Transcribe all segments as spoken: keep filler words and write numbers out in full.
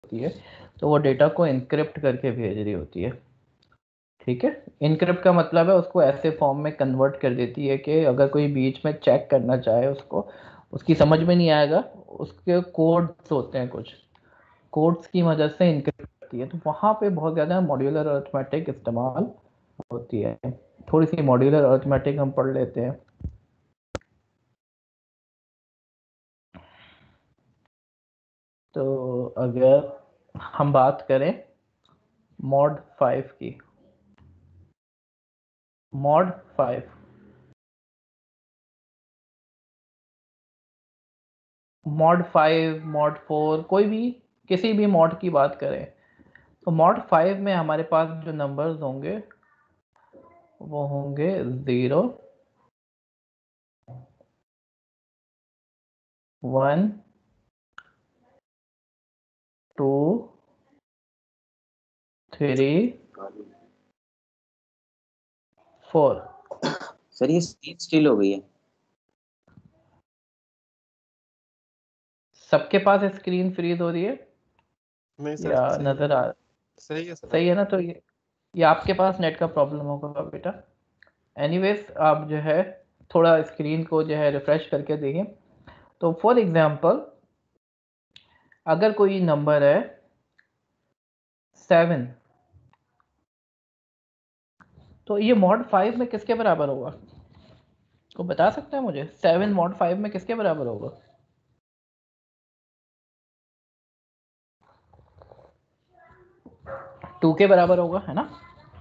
होती है, तो वो डेटा को इनक्रिप्ट करके भेज रही होती है। ठीक है, इनक्रिप्ट का मतलब है उसको ऐसे फॉर्म में कन्वर्ट कर देती है कि अगर कोई बीच में चेक करना चाहे उसको, उसकी समझ में नहीं आएगा, उसके कोड्स होते हैं, कुछ कोड्स की मदद से इनक्रिप्ट करती है। तो वहाँ पे बहुत ज़्यादा मॉड्यूलर अरिथमेटिक इस्तेमाल होती है। थोड़ी सी मॉड्यूलर अरिथमेटिक हम पढ़ लेते हैं। तो अगर हम बात करें मॉड फाइव की, mod five mod five mod four, कोई भी किसी भी मॉड की बात करें, तो मॉड फाइव में हमारे पास जो नंबर्स होंगे वो होंगे zero, one, two, three, four. Sir ये स्क्रीन स्टिल हो गई है। सबके पास स्क्रीन फ्रीज हो रही है नहीं सर, या सही है। नजर आ सही है सर। सही है ना? तो ये ये आपके पास नेट का प्रॉब्लम होगा बेटा। एनीवेज आप जो है थोड़ा स्क्रीन को जो है रिफ्रेश करके देखिए। तो फॉर एग्जांपल अगर कोई नंबर है सेवन, तो ये मॉड फाइव में किसके बराबर होगा? को बता सकते हैं मुझे, सेवन मॉड फाइव में किसके बराबर होगा? टू के बराबर होगा, है ना?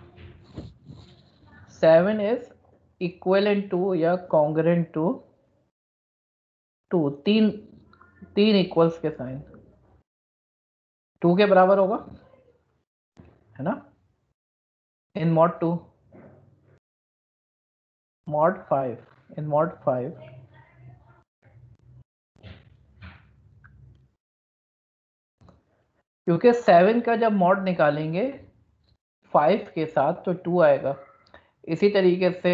सेवन इज इक्वलेंट टू या कॉन्ग्रेंट टू टू, तीन तीन इक्वल्स के साइन टू के बराबर होगा, है ना? In mod two, mod five, in mod five क्योंकि सेवन का जब मॉड निकालेंगे फाइव के साथ तो टू आएगा। इसी तरीके से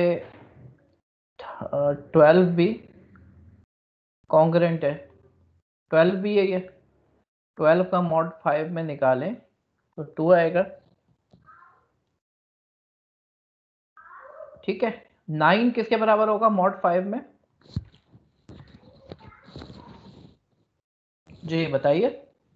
ट्वेल्व भी कॉन्ग्रेंट है, ट्वेल्व भी है, ये ट्वेल्व का मॉड फाइव में निकालें तो टू आएगा। ठीक है, नाइन किसके बराबर होगा मॉड फाइव में? जी बताइए।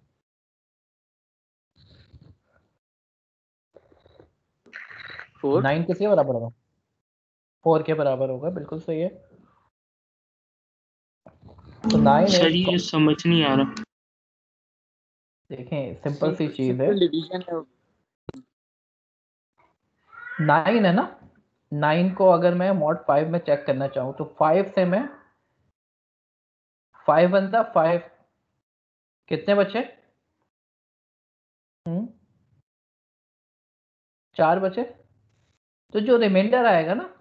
फोर। नाइन किसके बराबर होगा? फोर के बराबर होगा, बिल्कुल सही है। तो नाइन सर इज, ये समझ नहीं आ रहा। देखें सिंपल सी चीज है, सिंपल डिवीजन है। नाइन है ना, नाइन को अगर मैं मॉड फाइव में चेक करना चाहूँ तो फाइव से मैं, फाइव बनता फाइव, कितने बचे? हम्म चार बचे। तो जो रिमाइंडर आएगा ना,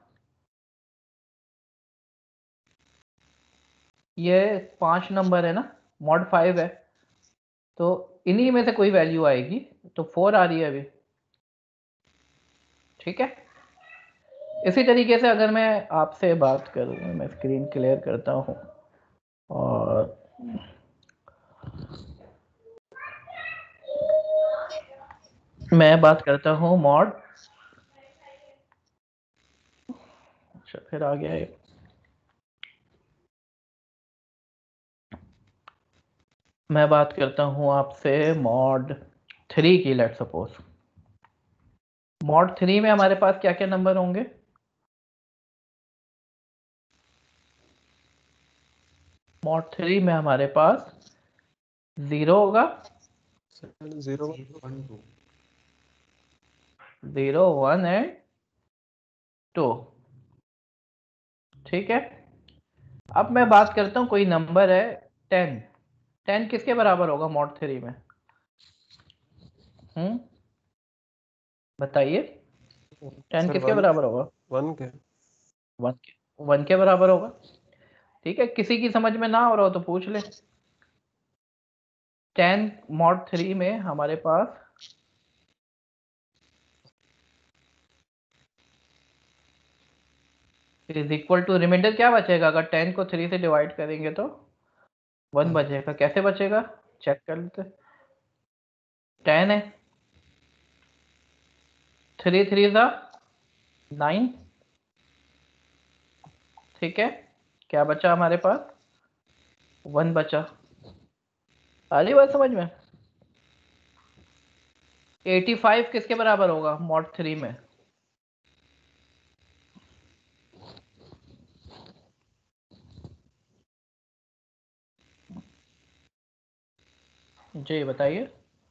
ये पांच नंबर है ना, मॉड फाइव है, तो इन्हीं में से कोई वैल्यू आएगी, तो फोर आ रही है अभी। ठीक है, इसी तरीके से अगर मैं आपसे बात करूं, मैं स्क्रीन क्लियर करता हूं और मैं बात करता हूं मॉड, अच्छा फिर आ गया ये, मैं बात करता हूं आपसे मॉड थ्री की। लेट सपोज मॉड थ्री में हमारे पास क्या क्या नंबर होंगे? मॉड थ्री में हमारे पास जीरो होगा, zero one two zero one and two. ठीक है, अब मैं बात करता हूं कोई नंबर है टेन, टेन किसके बराबर होगा मॉड थ्री में? हम्म बताइए, टेन सर किसके वन बराबर होगा? वन के वन के वन के बराबर होगा। ठीक है, किसी की समझ में ना हो रहा हो तो पूछ ले। टेन मॉड थ्री में हमारे पास इज इक्वल टू, रिमाइंडर क्या बचेगा अगर टेन को थ्री से डिवाइड करेंगे? तो वन बचेगा। कैसे बचेगा चेक कर लेते। टेन है, थ्री थ्री ज़ा नाइन, ठीक है। क्या बचा हमारे पास, वन बचा। आ रही बात समझ में। एटी फाइव किसके बराबर होगा मॉड थ्री में, जी बताइए।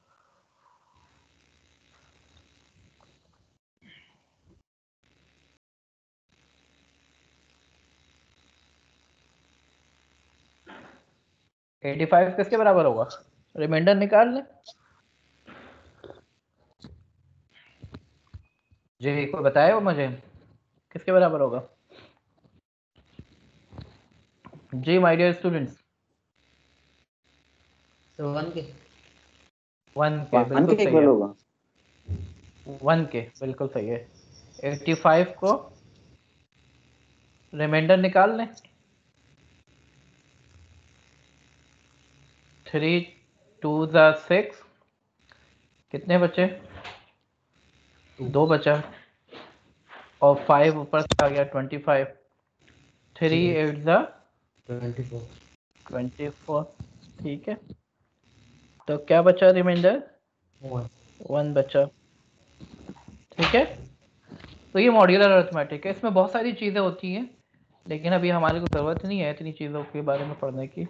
एटी फाइव किसके बराबर होगा, रिमाइंडर निकाल लें। जी कोई बताए वो मुझे किसके बराबर होगा। जी माय डियर स्टूडेंट्स, तो वन के वन के वन बिल्कुल के सही इक्वल है, होगा। वन के बिल्कुल सही है। एटी फाइव को रिमाइंडर निकाल लें, थ्री टू ज़ा सिक्स, कितने बचे, दो बचा, और फाइव ऊपर से आ गया ट्वेंटी फाइव, थ्री एट ज़ा ट्वेंटी फोर ट्वेंटी फोर, ठीक है। तो क्या बचा रिमाइंडर, वन वन बचा, ठीक है। तो ये मॉड्यूलर अरिथमेटिक है, इसमें बहुत सारी चीज़ें होती हैं, लेकिन अभी हमारे को ज़रूरत नहीं है इतनी चीज़ों के बारे में पढ़ने की।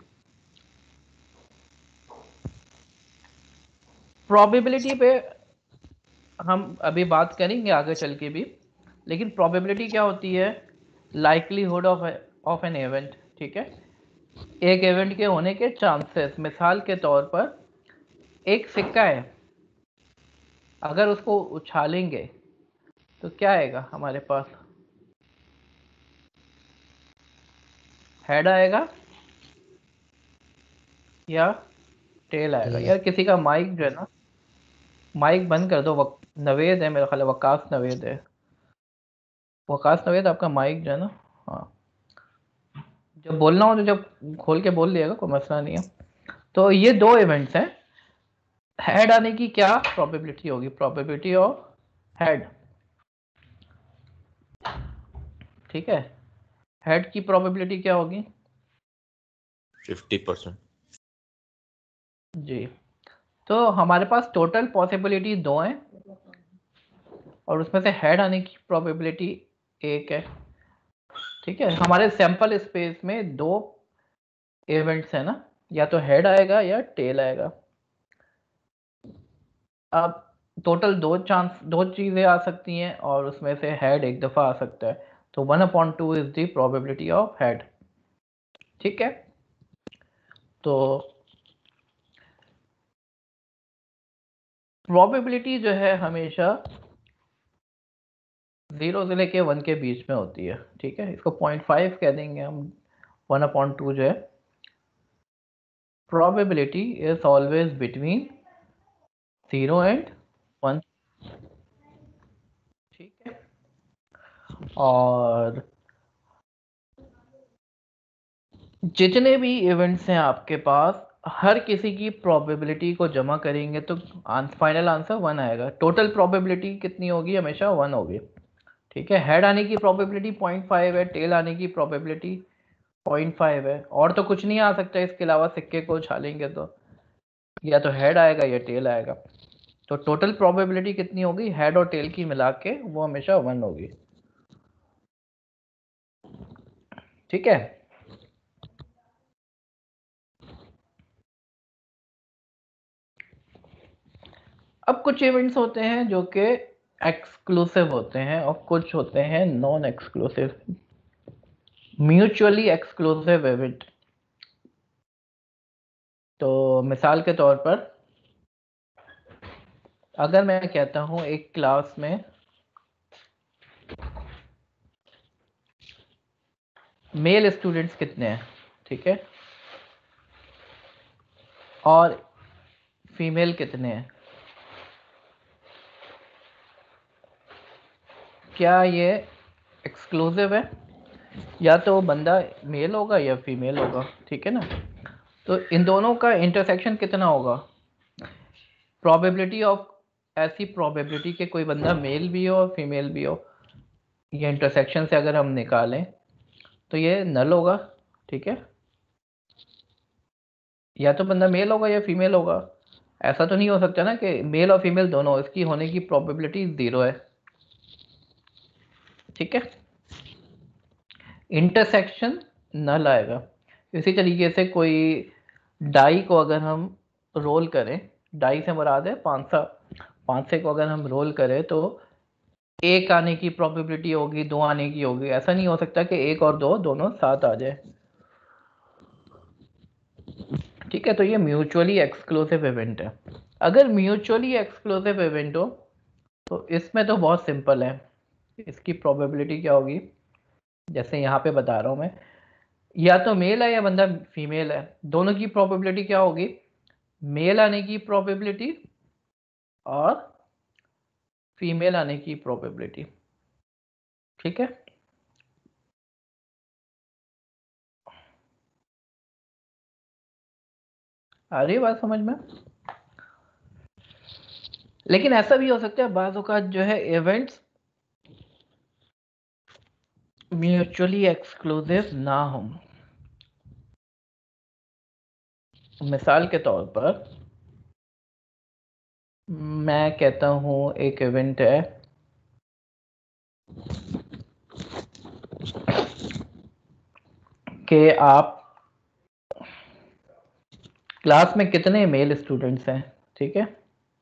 प्रोबेबिलिटी पे हम अभी बात करेंगे आगे चल के भी, लेकिन प्रोबेबिलिटी क्या होती है, likelihood of of an event, ठीक है। एक इवेंट के होने के चांसेस, मिसाल के तौर पर एक सिक्का है, अगर उसको उछालेंगे तो क्या आएगा हमारे पास, हेड आएगा या टेल आएगा। टेल। यार किसी का माइक जो है ना, माइक बंद कर दो। वक, नवेद है मेरा ख्याल है, वकास नवेद है, वकास नवेद आपका माइक जो है ना, हाँ जब बोलना हो तो जब खोल के बोल लिएगा, कोई मसला नहीं है। तो ये दो इवेंट्स हैं, हेड आने की क्या प्रोबेबिलिटी होगी, प्रोबेबिलिटी ऑफ हेड, ठीक है। हेड की प्रोबेबिलिटी क्या होगी, फिफ्टी परसेंट। जी। तो हमारे पास टोटल पॉसिबिलिटी दो हैं, और उसमें से हेड आने की प्रोबेबिलिटी एक है, ठीक है। हमारे सैंपल स्पेस में दो इवेंट्स है ना, या तो हेड आएगा या टेल आएगा। अब टोटल दो चांस, दो चीज़ें आ सकती हैं, और उसमें से हेड एक दफ़ा आ सकता है, तो one upon two is the probability of head, ठीक है। तो प्रोबेबिलिटी जो है हमेशा जीरो से लेके वन के बीच में होती है, ठीक है। इसको पॉइंट फाइव कह देंगे हम, वन अपॉन टू जो है, probability is always between zero and one, ठीक है। और जितने भी इवेंट्स हैं आपके पास, हर किसी की प्रोबेबिलिटी को जमा करेंगे तो फाइनल आंसर वन आएगा। टोटल प्रोबेबिलिटी कितनी होगी, हमेशा वन होगी, ठीक है। हेड आने की प्रोबेबिलिटी पॉइंट फाइव है, टेल आने की प्रोबेबिलिटी पॉइंट फाइव है, और तो कुछ नहीं आ सकता इसके अलावा। सिक्के को उछालेंगे तो या तो हेड आएगा या टेल आएगा। तो टोटल प्रोबेबिलिटी कितनी होगी, हेड और टेल की मिला के, वो हमेशा वन होगी, ठीक है। अब कुछ इवेंट्स होते हैं जो कि एक्सक्लूसिव होते हैं, और कुछ होते हैं non exclusive, mutually exclusive event. तो मिसाल के तौर पर अगर मैं कहता हूं एक क्लास में मेल स्टूडेंट्स कितने हैं, ठीक है, और फीमेल कितने हैं, क्या ये एक्सक्लूसिव है, या तो बंदा मेल होगा या फीमेल होगा, ठीक है ना। तो इन दोनों का इंटरसेक्शन कितना होगा, प्रोबेबिलिटी ऑफ, ऐसी प्रोबेबिलिटी कि कोई बंदा मेल भी हो और फीमेल भी हो, ये इंटरसेक्शन से अगर हम निकालें तो ये नल होगा, ठीक है। या तो बंदा मेल होगा या फीमेल होगा, ऐसा तो नहीं हो सकता ना कि मेल और फीमेल दोनों, इसकी होने की प्रोबेबिलिटी जीरो है, ठीक है। इंटरसेक्शन नल आएगा। इसी तरीके से कोई डाई को अगर हम रोल करें, डाई से मुराद है पांसा, पांसे को अगर हम रोल करें तो एक आने की प्रोबेबिलिटी होगी, दो आने की होगी, ऐसा नहीं हो सकता कि एक और दो दोनों साथ आ जाए, ठीक है। तो ये म्यूचुअली एक्सक्लूसिव इवेंट है। अगर म्यूचुअली एक्सक्लूसिव इवेंट हो तो इसमें तो बहुत सिंपल है, इसकी प्रोबेबिलिटी क्या होगी, जैसे यहाँ पे बता रहा हूँ मैं, या तो मेल है या बंदा फीमेल है, दोनों की प्रोबेबिलिटी क्या होगी, मेल आने की प्रोबेबिलिटी और फीमेल आने की प्रोबेबिलिटी, ठीक है। आ रही है बात समझ में? लेकिन ऐसा भी हो सकता है बाज़ औक़ात जो है इवेंट्स म्यूचुअली एक्सक्लूसिव ना हो। मिसाल के तौर पर मैं कहता हूँ एक इवेंट है कि आप क्लास में कितने मेल स्टूडेंट्स हैं, ठीक है।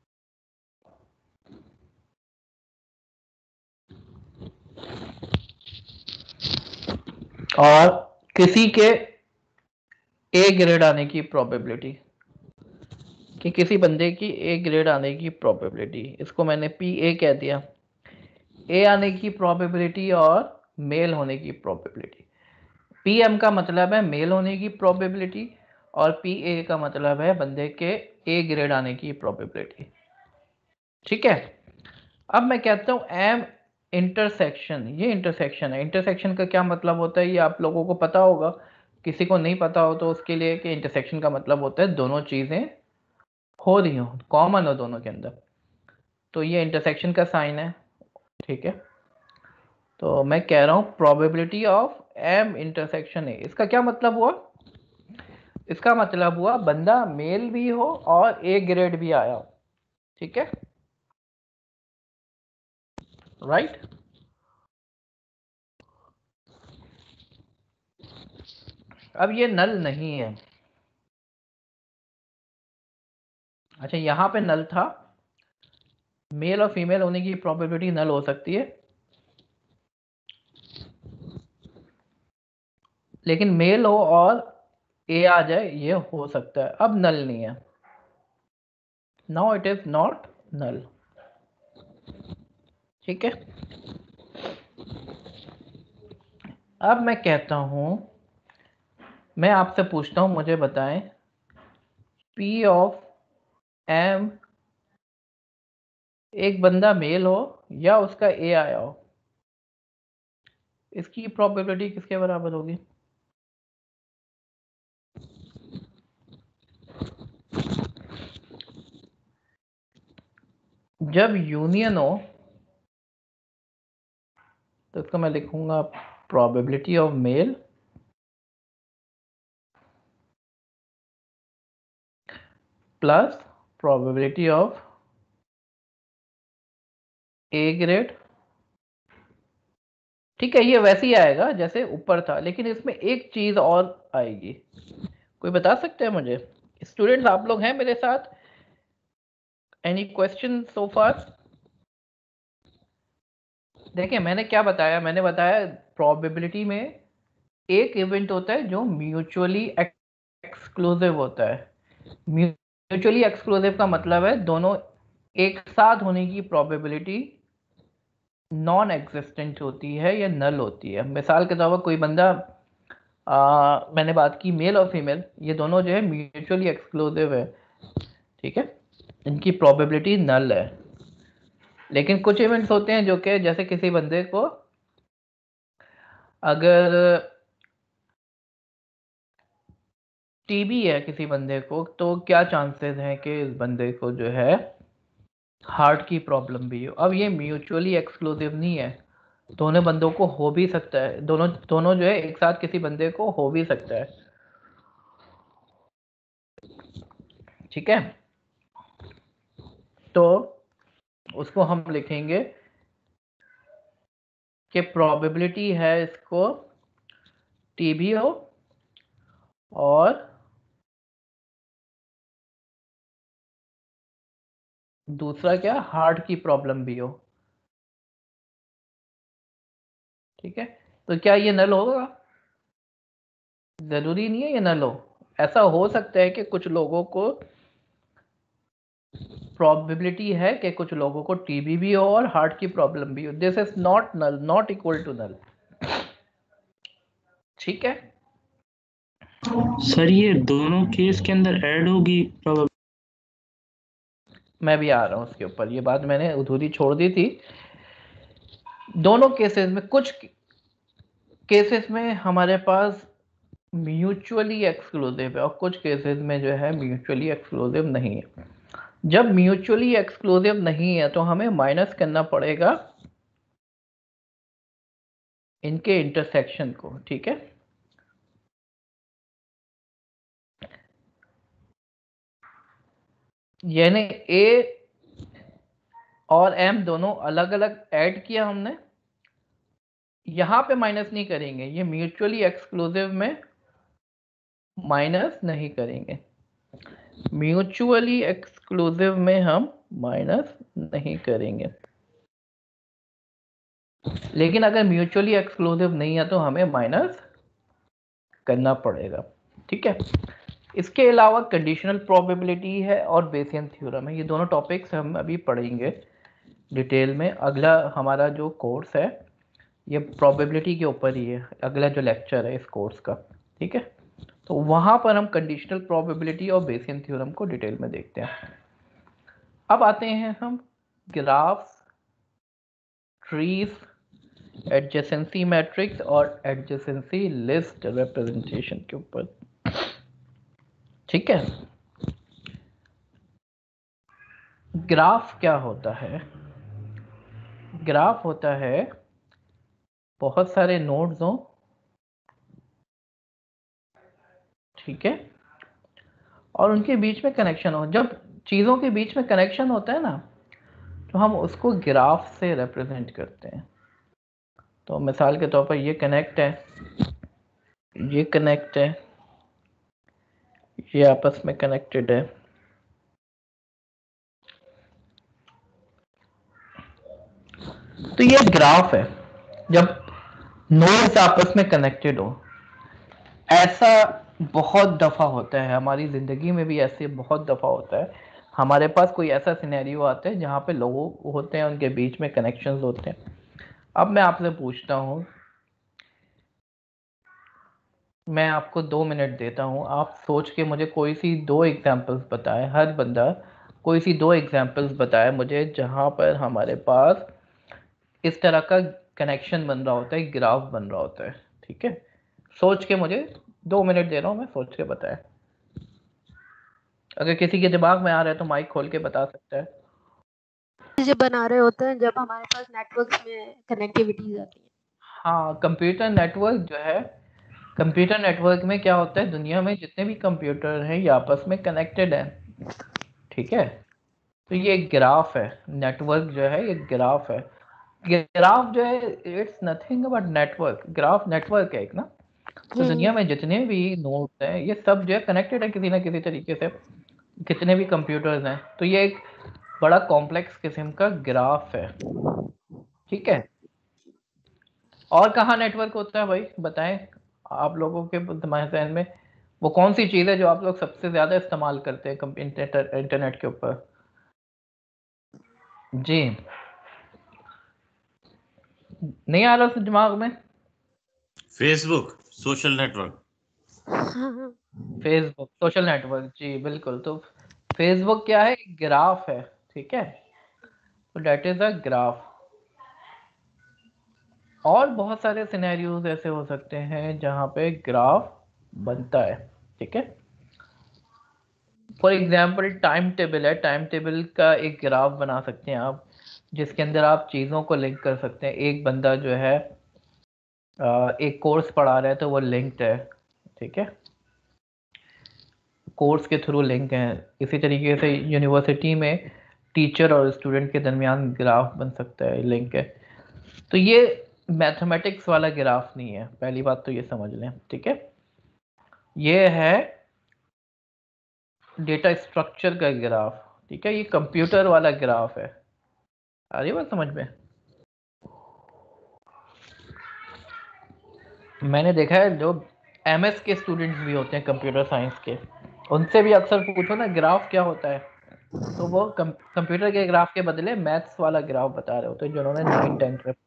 और किसी के ए ग्रेड आने की प्रोबेबिलिटी, कि किसी बंदे की ए ग्रेड आने की प्रोबेबिलिटी, इसको मैंने पी ए कह दिया। ए आने की प्रोबेबिलिटी और मेल होने की प्रोबेबिलिटी। पी एम का मतलब है मेल होने की प्रोबेबिलिटी और पी ए का मतलब है बंदे के ए ग्रेड आने की प्रोबेबिलिटी, ठीक है। अब मैं कहता हूँ एम इंटरसेक्शन, ये इंटरसेक्शन है। इंटरसेक्शन का क्या मतलब होता है ये आप लोगों को पता होगा, किसी को नहीं पता हो तो उसके लिए कि इंटरसेक्शन का मतलब होता है दोनों चीज़ें हो रही हो, कॉमन हो दोनों के अंदर, तो ये इंटरसेक्शन का साइन है, ठीक है। तो मैं कह रहा हूँ probability of M intersection A, इसका क्या मतलब हुआ, इसका मतलब हुआ बंदा मेल भी हो और ए ग्रेड भी आया हो, ठीक है, राइट। अब ये नल नहीं है, अच्छा यहाँ पे नल था, मेल और फीमेल होने की प्रोबेबिलिटी नल हो सकती है, लेकिन मेल हो और ए आ जाए ये हो सकता है, अब नल नहीं है, now it is not null, ठीक है। अब मैं कहता हूं, मैं आपसे पूछता हूं, मुझे बताएं P ऑफ M एक बंदा मेल हो या उसका ए आया हो, इसकी प्रोबेबिलिटी किसके बराबर होगी, जब यूनियन हो तो इसको मैं लिखूंगा probability of male plus probability of A grade, ठीक है। ये वैसे ही आएगा जैसे ऊपर था, लेकिन इसमें एक चीज और आएगी, कोई बता सकते हैं मुझे, स्टूडेंट्स आप लोग हैं मेरे साथ, एनी क्वेश्चन सो फार। देखिए मैंने क्या बताया, मैंने बताया प्रोबेबिलिटी में एक इवेंट होता है जो म्यूचुअली एक्सक्लूसिव होता है। म्यूचुअली एक्सक्लूसिव का मतलब है दोनों एक साथ होने की प्रोबेबिलिटी नॉन एग्जिस्टेंट होती है या नल होती है। मिसाल के तौर पर कोई बंदा, आ, मैंने बात की मेल और फीमेल, ये दोनों जो है म्यूचुअली एक्सक्लूसिव है, ठीक है, इनकी प्रोबेबिलिटी नल है। लेकिन कुछ इवेंट्स होते हैं जो कि जैसे किसी बंदे को अगर टीबी है किसी बंदे को, तो क्या चांसेस हैं कि इस बंदे को जो है हार्ट की प्रॉब्लम भी हो। अब ये म्यूचुअली एक्सक्लूसिव नहीं है, दोनों बंदों को हो भी सकता है, दोनों दोनों जो है एक साथ किसी बंदे को हो भी सकता है। ठीक है, तो उसको हम लिखेंगे कि प्रोबेबिलिटी है इसको टीबी हो और दूसरा क्या, हार्ट की प्रॉब्लम भी हो। ठीक है, तो क्या ये नल होगा? जरूरी नहीं है ये नल हो, ऐसा हो सकता है कि कुछ लोगों को प्रोबेबिलिटी है कि कुछ लोगों को टीबी भी हो और हार्ट की प्रॉब्लम भी हो। This is not null, not equal to null. ठीक है, सर ये दोनों केस के अंदर ऐड होगी probability? मैं भी आ रहा हूं उसके ऊपर, ये बात मैंने अधूरी छोड़ दी थी। दोनों केसेस में, कुछ केसेस में हमारे पास म्यूचुअली एक्सक्लूसिव है और कुछ केसेस में जो है म्यूचुअली एक्सक्लूसिव नहीं है। जब म्यूचुअली एक्सक्लूसिव नहीं है तो हमें माइनस करना पड़ेगा इनके इंटरसेक्शन को। ठीक है, यानी ए और एम दोनों अलग अलग ऐड किया हमने, यहां पे माइनस नहीं करेंगे, ये म्यूचुअली एक्सक्लूसिव में माइनस नहीं करेंगे, म्यूचुअली एक्सक्लूसिव में हम माइनस नहीं करेंगे। लेकिन अगर म्यूचुअली एक्सक्लूसिव नहीं है तो हमें माइनस करना पड़ेगा। ठीक है, इसके अलावा कंडीशनल प्रोबेबिलिटी है और बेसियन थ्योरम है, ये दोनों टॉपिक्स हम अभी पढ़ेंगे डिटेल में। अगला हमारा जो कोर्स है ये प्रोबेबिलिटी के ऊपर ही है, अगला जो लेक्चर है इस कोर्स का। ठीक है, तो वहां पर हम कंडीशनल प्रोबेबिलिटी और बेसियन थ्योरम को डिटेल में देखते हैं। अब आते हैं हम ग्राफ्स, ट्रीज, एडजेसेंसी मैट्रिक्स और एडजेसेंसी लिस्ट रिप्रेजेंटेशन के ऊपर। ठीक है, ग्राफ क्या होता है? ग्राफ होता है बहुत सारे नोड्स हों, ठीक है, और उनके बीच में कनेक्शन हो। जब चीज़ों के बीच में कनेक्शन होता है ना, तो हम उसको ग्राफ से रिप्रेजेंट करते हैं। तो मिसाल के तौर पर ये कनेक्ट है, ये कनेक्ट है, ये आपस में कनेक्टेड है। तो ये ग्राफ है जब नोड्स आपस में कनेक्टेड हो। ऐसा बहुत दफ़ा होता है हमारी ज़िंदगी में भी, ऐसे बहुत दफ़ा होता है हमारे पास कोई ऐसा सिनेरियो आता है जहाँ पे लोग होते हैं, उनके बीच में कनेक्शंस होते हैं। अब मैं आपसे पूछता हूँ, मैं आपको दो मिनट देता हूँ, आप सोच के मुझे कोई सी दो एग्जांपल्स बताएं। हर बंदा कोई सी दो एग्जांपल्स बताए मुझे जहाँ पर हमारे पास इस तरह का कनेक्शन बन रहा होता है, ग्राफ बन रहा होता है। ठीक है, सोच के मुझे दो मिनट दे रहा हूँ, मैं सोच के बताएं। अगर किसी के दिमाग में आ रहा है तो माइक खोल के बता सकता है। चीजें बना रहे होते हैं जब हमारे पास नेटवर्क में कनेक्टिविटीज आती है। हाँ, कंप्यूटर नेटवर्क जो है, कंप्यूटर नेटवर्क में क्या होता है, दुनिया में जितने भी कंप्यूटर हैं ये आपस में कनेक्टेड हैं। ठीक है, तो ये एक ग्राफ है, नेटवर्क जो है ये ग्राफ है। ग्राफ जो है it's nothing but network, graph network है एक ना। तो दुनिया में जितने भी नोड्स हैं ये सब जो है कनेक्टेड है किसी ना किसी तरीके से, कितने भी कंप्यूटर्स हैं। तो ये एक बड़ा कॉम्प्लेक्स किस्म का ग्राफ है। ठीक है, और कहाँ नेटवर्क होता है भाई, बताएं आप लोगों के तुम्हारे जहन में वो कौन सी चीज़ है जो आप लोग सबसे ज़्यादा इस्तेमाल करते हैं इंटरनेट इंटरनेट के ऊपर? जी, नहीं आ रहा दिमाग में? Facebook social network. Facebook social network, जी बिल्कुल। तो फेसबुक क्या है, एक ग्राफ है। ठीक है, तो डेट इज अ ग्राफ। और बहुत सारे सिनेरियोज ऐसे हो सकते हैं जहां पे ग्राफ बनता है। ठीक है, फॉर एग्जाम्पल टाइम टेबल है, टाइम टेबल का एक ग्राफ बना सकते हैं आप, जिसके अंदर आप चीज़ों को लिंक कर सकते हैं। एक बंदा जो है एक कोर्स पढ़ा रहा है तो वो लिंक्ड है, ठीक है, कोर्स के थ्रू लिंक है। इसी तरीके से यूनिवर्सिटी में टीचर और स्टूडेंट के दरमियान ग्राफ बन सकता है, लिंक है। तो ये मैथमेटिक्स वाला ग्राफ नहीं है, पहली बात तो ये समझ लें, ठीक है। ये है डेटा स्ट्रक्चर का ग्राफ, ठीक है, ये कंप्यूटर वाला ग्राफ है। आ रही बात समझ में? मैंने देखा है जो एमएस के स्टूडेंट्स भी होते हैं कंप्यूटर साइंस के, उनसे भी अक्सर पूछो ना ग्राफ क्या होता है, तो वो कंप्यूटर के ग्राफ के बदले मैथ्स वाला ग्राफ बता रहे होते हैं जिन्होंने नाइन टेंथ में,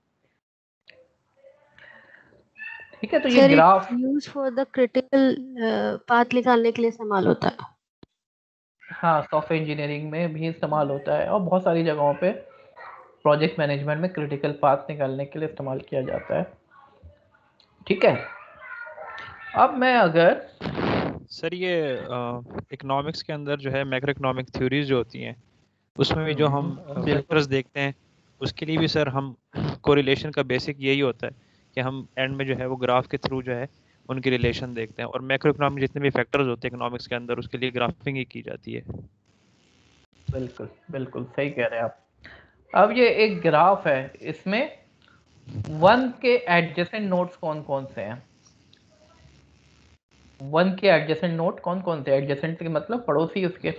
ठीक है। तो ये graph use for the critical path निकालने के लिए इस्तेमाल होता है। हाँ, सॉफ्टवेयर इंजीनियरिंग में भी इस्तेमाल होता है और बहुत सारी जगहों पे प्रोजेक्ट मैनेजमेंट में क्रिटिकल पाथ निकालने के लिए इस्तेमाल किया जाता है, ठीक है। अब मैं अगर सर ये इकोनॉमिक्स के अंदर जो है मैक्रो इकोनॉमिक थ्योरीज जो होती हैं उसमें भी जो हम फैक्टर्स देखते हैं उसके लिए भी सर हम कोरिलेशन का बेसिक यही होता है कि हम एंड में जो है वो ग्राफ के थ्रू जो है उनकी रिलेशन देखते हैं, और मैक्रो इकोनॉमिक जितने भी फैक्टर्स होते हैं इकोनॉमिक्स के अंदर उसके लिए ग्राफिंग ही की जाती है। बिल्कुल बिल्कुल सही कह रहे हैं आप। अब ये एक ग्राफ है, इसमें वन के एडजेसेंट नोड्स कौन कौन से हैं? वन के एडजेसेंट नोड कौन कौन से? एडजेसेंट के मतलब पड़ोसी उसके।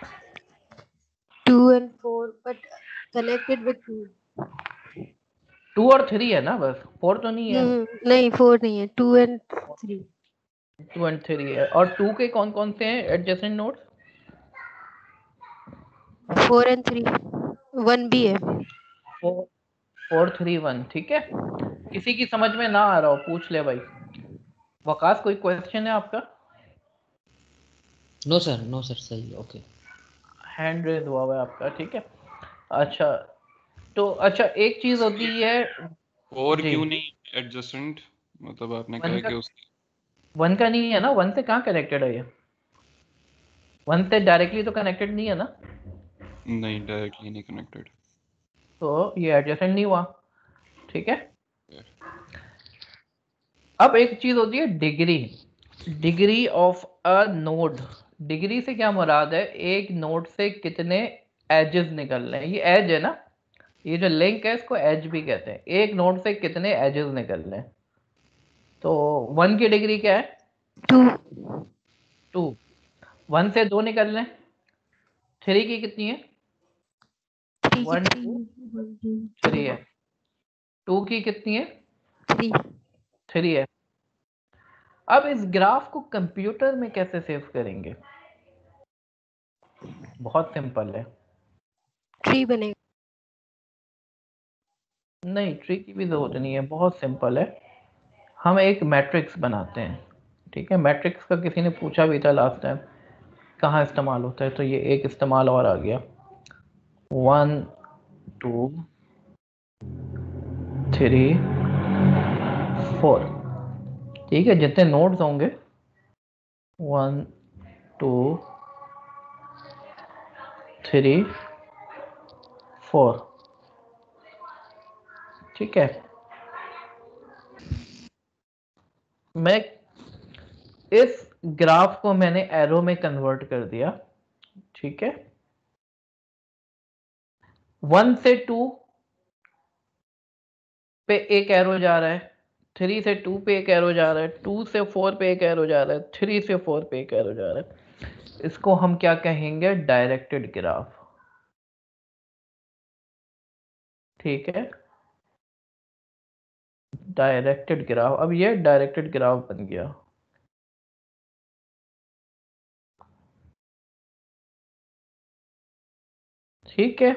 Two and four but connected with two. Two और थ्री है ना बस, फोर तो नहीं है। नहीं फोर नहीं है, two and three. Two and three है। और टू के कौन कौन से हैं adjacent nodes? Four and three, one भी है। फोर फोर थ्री वन, ठीक है। किसी की समझ में ना आ रहा हो पूछ ले भाई। वकास कोई क्वेश्चन है आपका? नो सर, नो सर, सही, ओके। हैंड रेज हुआ हुआ है आपका, ठीक है। अच्छा तो अच्छा एक चीज होती है और क्यों नहीं एडजेसेंट, मतलब आपने कहा कि उसके वन का नहीं है ना, वन से कहाँ कनेक्टेड है ये? वन से डायरेक्टली तो कनेक्टेड नहीं है ना? नहीं, डायरेक्टली नहीं कनेक्टेड, तो ये एडजेसेंट नहीं हुआ, ठीक है। अब एक चीज होती है degree, degree of a node. डिग्री से क्या मुराद है? एक नोड से कितने एजेस निकल रहे हैं। ये एज है ना, ये जो लिंक है इसको एज भी कहते हैं। एक नोड से कितने एजेस निकल रहे हैं। तो वन की डिग्री क्या है? टू। टू। वन से दो निकल रहे हैं। थ्री की कितनी है? वन टू थ्री है। टू की कितनी है? थ्री। थ्री है। अब इस ग्राफ को कंप्यूटर में कैसे सेव करेंगे? बहुत सिंपल है। ट्री बनेगा। नहीं, ट्री की भी जरूरत नहीं है, बहुत सिंपल है। हम एक मैट्रिक्स बनाते हैं, ठीक है। मैट्रिक्स का किसी ने पूछा भी था लास्ट टाइम कहाँ इस्तेमाल होता है, तो ये एक इस्तेमाल और आ गया। वन टू थ्री फोर, ठीक है। जितने नोड्स होंगे वन टू थ्री फोर, ठीक है। मैं इस ग्राफ को मैंने एरो में कन्वर्ट कर दिया, ठीक है। वन से टू पे एक एरो जा रहा है, थ्री से टू पे एक एरो जा रहा है, टू से फोर पे एक एरो जा रहा है, थ्री से फोर पे एक एरो जा रहा है। इसको हम क्या कहेंगे? डायरेक्टेड ग्राफ, ठीक है। Directed graph. अब ये डायरेक्टेड ग्राफ बन गया, ठीक है।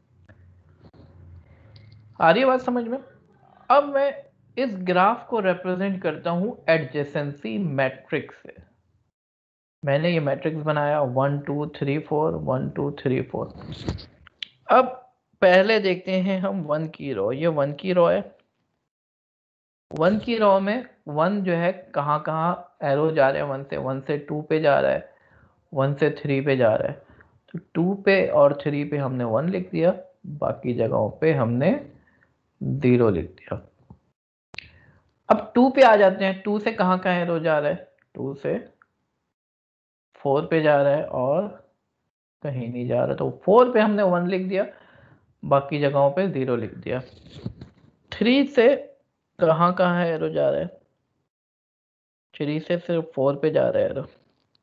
आ रही है बात समझ में? अब मैं इस ग्राफ को रिप्रेजेंट करता हूं एडजेसेंसी मैट्रिक्स से। मैंने ये मैट्रिक्स बनाया one two three four, one two three four. अब पहले देखते हैं हम वन की रो। ये वन की रो है। वन की रो में वन जो है कहाँ कहाँ एरो जा रहे हैं? वन से वन से टू पे जा रहा है, वन से थ्री पे जा रहा है, तो टू पे और थ्री पे हमने वन लिख दिया, बाकी जगहों पे हमने ज़ीरो लिख दिया। अब टू पे आ जाते हैं, टू से कहाँ कहाँ एरो जा रहा है, टू से फोर पे जा रहा है और कहीं नहीं जा रहा, तो फोर पे हमने वन लिख दिया, बाकी जगहों पे ज़ीरो लिख दिया। थ्री से कहाँ कहाँ एरो जा रहा है, थ्री से सिर्फ फोर पे जा रहा है एरो,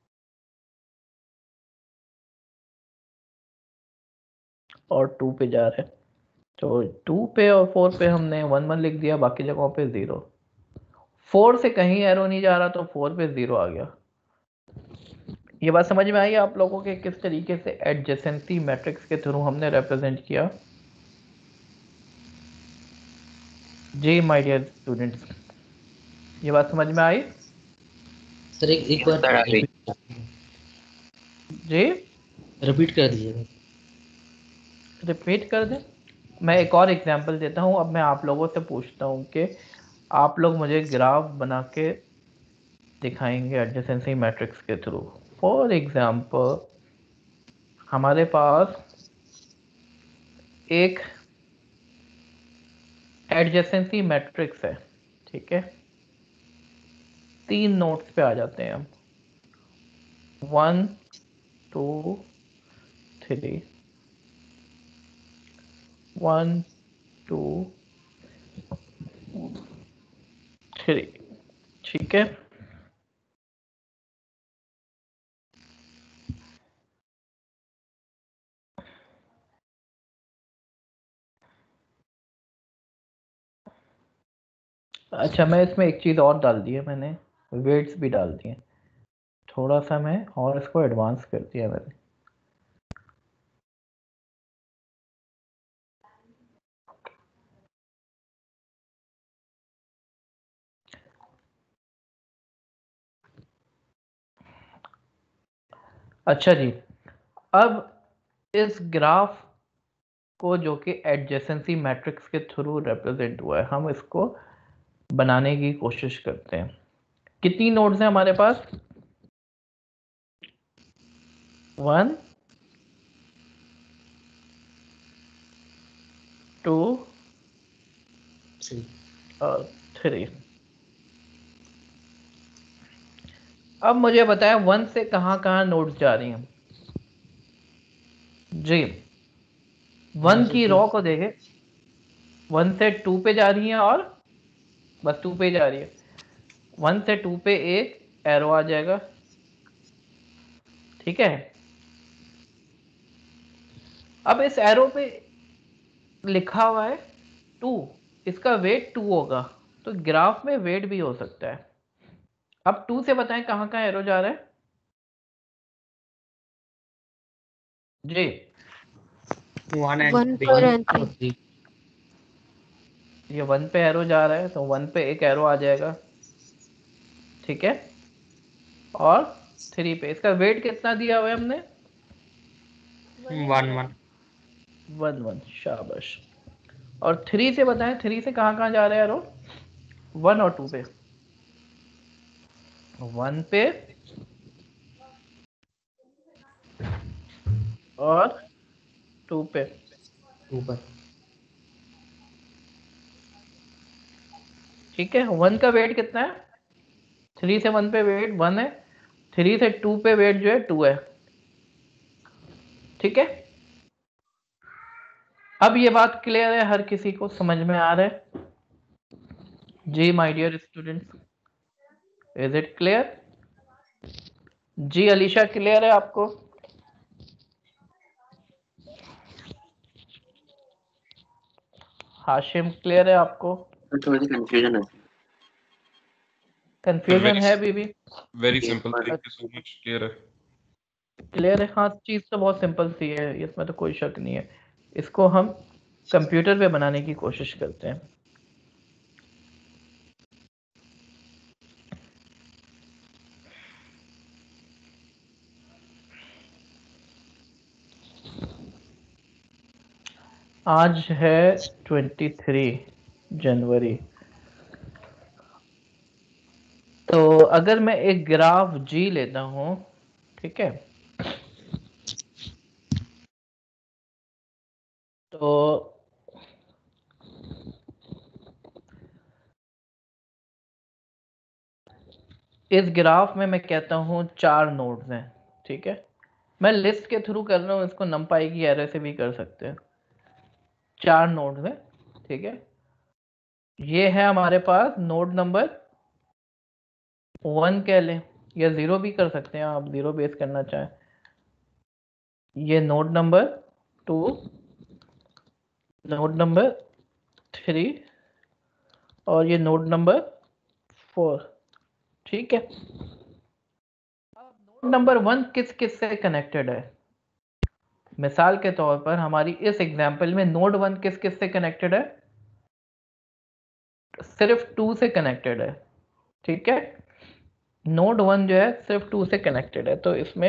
और टू पे जा रहा है, तो टू पे और फोर पे हमने वन वन लिख दिया, बाकी जगहों पे ज़ीरो। फोर से कहीं एरो नहीं जा रहा, तो फोर पे ज़ीरो आ गया। ये बात समझ में आई आप लोगों के किस तरीके से एडजेसेंसी मैट्रिक्स के थ्रू हमने रिप्रेजेंट किया? जी माय डियर स्टूडेंट्स, ये बात समझ में आई? सर एक एक बार सर, अभी। जी रिपीट कर दीजिएगा। रिपीट कर दें? मैं एक और एग्जांपल देता हूँ। अब मैं आप लोगों से पूछता हूँ कि आप लोग मुझे ग्राफ बना के दिखाएंगे एडजेसेंसी मैट्रिक्स के थ्रू। फॉर एग्जांपल हमारे पास एक एडजेसेंसी मैट्रिक्स है, ठीक है, तीन नोड्स पे आ जाते हैं हम, one two three, one two three, ठीक है। अच्छा, मैं इसमें एक चीज़ और डाल दी है, मैंने वेट्स भी डाल दिए, थोड़ा सा मैं और इसको एडवांस कर दिया मैंने। अच्छा जी, अब इस ग्राफ को जो कि एडजेसेंसी मैट्रिक्स के थ्रू रिप्रेजेंट हुआ है, हम इसको बनाने की कोशिश करते हैं। कितनी नोड्स हैं हमारे पास? वन टू और थ्री। अब मुझे बताया वन से कहाँ कहाँ नोड्स जा रही हैं जी। वन की रो को देखे, वन से टू पे जा रही हैं और बस टू पे जा रही है। वन से टू पे एक एरो आ जाएगा, ठीक है। अब इस एरो पे लिखा हुआ है टू, इसका वेट टू होगा, तो ग्राफ में वेट भी हो सकता है। अब टू से बताएं कहाँ कहाँ एरो जा रहा है जी। One One and four and three. Three. ये वन पे एरो जा रहा है, तो वन पे एक एरो आ जाएगा, ठीक है। और थ्री पे इसका वेट कितना दिया हुआ है हमने? वन वन वन वन, शाबाश। और थ्री से बताएं, थ्री से कहाँ कहाँ जा रहा है एरो? वन और टू पे, वन पे और टू पे। ऊपर ठीक है, वन का वेट कितना है? थ्री से वन पे वेट वन है, थ्री से टू पे वेट जो है टू है, ठीक है। अब ये बात क्लियर है, हर किसी को समझ में आ रहा है जी my dear students? Is it clear? जी अलीशा, क्लियर है आपको? हाशिम, क्लियर है आपको? थोड़ी सी कंफ्यूजन है। कंफ्यूजन है बीबी? Very simple, thank you so much, clear है। क्लियर है, हाँ। चीज़ तो बहुत सिंपल सी है, इसमें तो कोई शक नहीं है। इसको हम कंप्यूटर पे बनाने की कोशिश करते हैं। आज है तेईस जनवरी। तो अगर मैं एक ग्राफ जी लेता हूँ, ठीक है, तो इस ग्राफ में मैं कहता हूँ चार नोड्स हैं, ठीक है। मैं लिस्ट के थ्रू कर रहा हूँ, इसको नंपाई की एरे से भी कर सकते हैं। चार नोड्स हैं, ठीक है। ये है हमारे पास नोड नंबर वन कह लें, या जीरो भी कर सकते हैं, आप जीरो बेस करना चाहें। ये node number two, node number three, और ये नोड नंबर फोर, ठीक है। अब नोड नंबर वन किस किस से कनेक्टेड है? मिसाल के तौर पर हमारी इस एग्जांपल में नोड वन किस किस से कनेक्टेड है? सिर्फ टू से कनेक्टेड है, ठीक है। नोड वन जो है सिर्फ टू से कनेक्टेड है, तो इसमें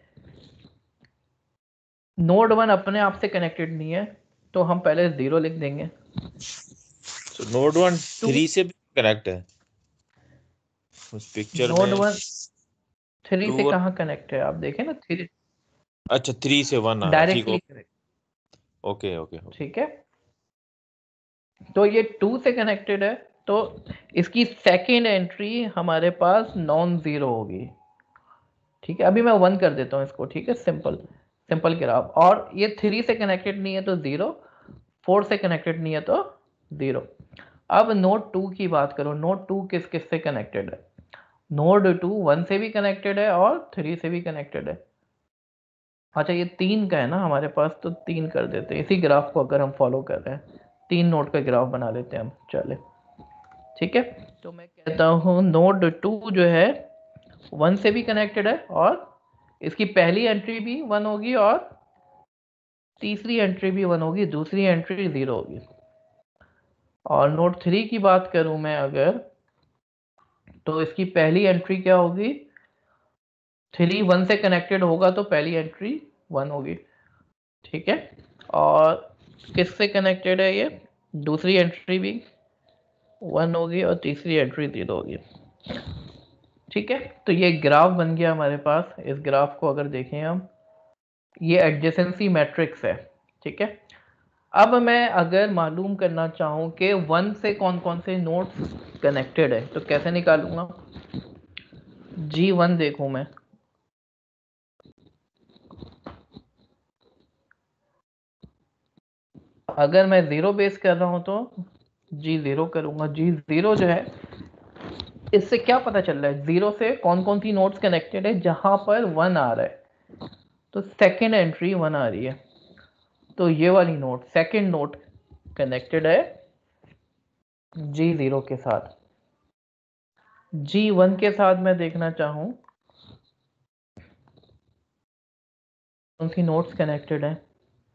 नोड वन अपने आप से कनेक्टेड नहीं है, तो हम पहले जीरो लिख देंगे। तो नोड वन थ्री से भी कनेक्ट है उस पिक्चर में। नोड वन थ्री टू से और कहाँ कनेक्ट है? आप देखें ना, थ्री अच्छा थ्री से वन आ रहा है, ठीक directly okay connect, okay okay okay. ठीक है। तो ये टू से कनेक्टेड है, तो इसकी सेकेंड एंट्री हमारे पास नॉन जीरो होगी, ठीक है। अभी मैं वन कर देता हूँ इसको, ठीक है। Simple simple graph. और ये थ्री से कनेक्टेड नहीं है तो जीरो, फोर से कनेक्टेड नहीं है तो जीरो। अब नोड टू की बात करो, नोड टू किस किस से कनेक्टेड है? नोड टू वन से भी कनेक्टेड है और थ्री से भी कनेक्टेड है। अच्छा, ये तीन का है ना हमारे पास, तो तीन कर देते हैं। इसी ग्राफ को अगर हम फॉलो कर रहे हैं, तीन नोड का ग्राफ बना लेते हैं हम, चले, ठीक है। तो मैं कहता हूँ नोड टू जो है वन से भी कनेक्टेड है, और इसकी पहली एंट्री भी वन होगी और तीसरी एंट्री भी वन होगी, दूसरी एंट्री जीरो होगी। और नोड थ्री की बात करूं मैं अगर, तो इसकी पहली एंट्री क्या होगी? थ्री वन से कनेक्टेड होगा तो पहली एंट्री वन होगी, ठीक है। और किससे कनेक्टेड है ये? दूसरी एंट्री भी वन होगी और तीसरी एंट्री जीरो होगी, ठीक है। तो ये ग्राफ बन गया हमारे पास। इस ग्राफ को अगर देखें हम, ये एडजेसेंसी मैट्रिक्स है, ठीक है। अब मैं अगर मालूम करना चाहूँ कि वन से कौन कौन से नोड्स कनेक्टेड है, तो कैसे निकालूंगा? जी वन देखूं मैं, अगर मैं जीरो बेस कर रहा हूं तो जी जीरो करूंगा। जी जीरो जो है, इससे क्या पता चल रहा है जीरो से कौन कौन सी नोड्स कनेक्टेड है? जहां पर वन आ रहा है तो सेकेंड एंट्री वन आ रही है, तो ये वाली नोड, सेकेंड नोड कनेक्टेड है जी जीरो के साथ। जी वन के साथ मैं देखना चाहूं कौन सी नोड्स कनेक्टेड है,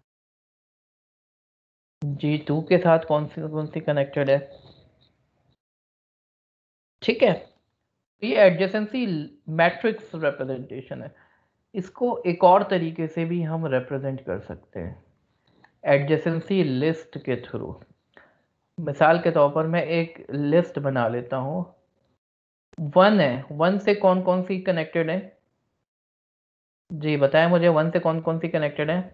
जी टू के साथ कौन सी कौन सी कनेक्टेड है, ठीक है। ये एडजेसेंसी मैट्रिक्स रिप्रेजेंटेशन है। इसको एक और तरीके से भी हम रिप्रेजेंट कर सकते हैं, एडजेसेंसी लिस्ट के थ्रू। मिसाल के तौर पर मैं एक लिस्ट बना लेता हूं। वन है, वन से कौन कौन सी कनेक्टेड है? जी बताएं मुझे, वन से कौन कौन सी कनेक्टेड है?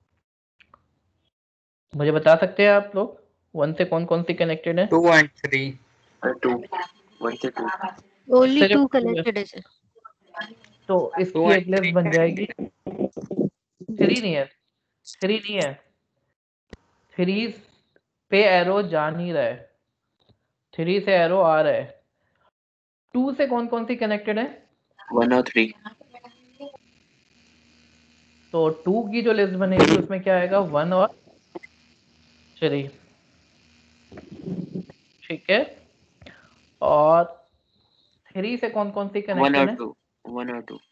मुझे बता सकते हैं आप लोग, वन से कौन कौन सी कनेक्टेड है? Two and three. Two one से टू ओनली सिर्फ टू two है। कनेक्टेड है सर। तो टू इसकी एक एंड लिस्ट थ्री। बन जाएगी। थ्री नहीं है, थ्री नहीं है, थ्री पे एरो जा नहीं रहा है, थ्री से एरो आ रहा है। टू से कौन कौन सी कनेक्टेड है? वन और थ्री तो टू की जो लिस्ट बनेगी उसमें क्या आएगा? वन और थ्री, ठीक है। और थ्री से कौन कौन सी वन कनेक्टेड और है? टू वन और टू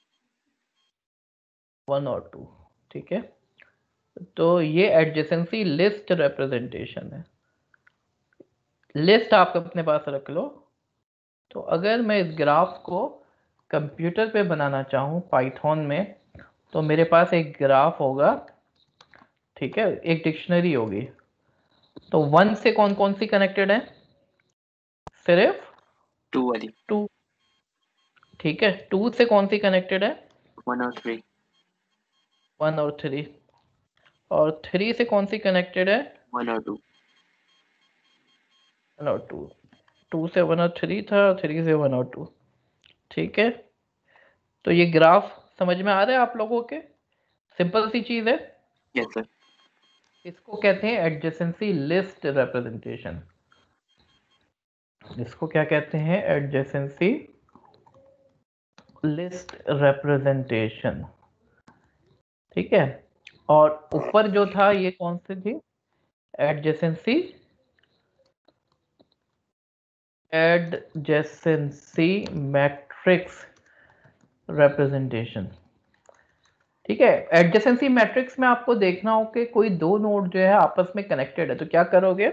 वन और टू, ठीक है। तो ये एडजेसेंसी लिस्ट रिप्रेजेंटेशन है। लिस्ट आप अपने पास रख लो। तो अगर मैं इस ग्राफ को कंप्यूटर पे बनाना चाहूँ पाइथन में, तो मेरे पास एक ग्राफ होगा, ठीक है, एक डिक्शनरी होगी। तो वन से कौन कौन सी कनेक्टेड है? सिर्फ टू वाली टू, ठीक है। टू से कौन सी कनेक्टेड है? वन और थ्री वन और थ्री। और थ्री से कौन सी कनेक्टेड है? वन और टू। वन और टू। टू से वन और थ्री था, थ्री से वन और टू। ठीक है, तो ये ग्राफ समझ में आ रहा है आप लोगों के? सिंपल सी चीज है। Yes sir. इसको कहते हैं एडजेसेंसी लिस्ट रिप्रेजेंटेशन। इसको क्या कहते हैं? Adjacency list representation. ठीक है, और ऊपर जो था ये कौन सी थी? Adjacency adjacency matrix representation. ठीक है, एडजेसेंसी मैट्रिक्स में आपको देखना हो कि कोई दो नोड जो है आपस में कनेक्टेड है, तो क्या करोगे?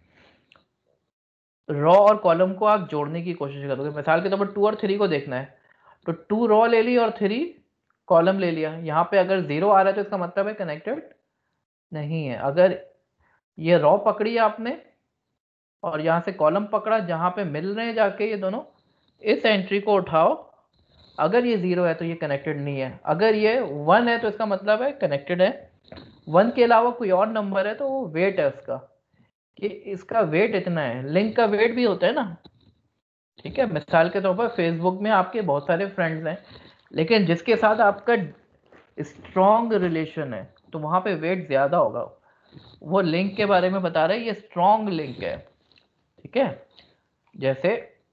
रॉ और कॉलम को आप जोड़ने की कोशिश करोगे। मिसाल के तौर पर टू और थ्री को देखना है, तो टू रॉ ले ली और थ्री कॉलम ले लिया। यहाँ पे अगर जीरो आ रहा है तो इसका मतलब है कनेक्टेड नहीं है। अगर ये रॉ पकड़ी आपने और यहाँ से कॉलम पकड़ा जहाँ पे मिल रहे हैं जाके ये दोनों, इस एंट्री को उठाओ, अगर ये जीरो है तो ये कनेक्टेड नहीं है। अगर ये वन है तो इसका मतलब है कनेक्टेड है। वन के अलावा कोई और नंबर है तो वो वेट है उसका, कि इसका वेट इतना है। लिंक का वेट भी होता है ना। ठीक है, मिसाल के तौर पर फेसबुक में आपके बहुत सारे फ्रेंड्स हैं, लेकिन जिसके साथ आपका स्ट्रॉन्ग रिलेशन है तो वहाँ पे वेट ज़्यादा होगा। वो लिंक के बारे में बता रहे हैं, ये स्ट्रॉन्ग लिंक है। ठीक है, जैसे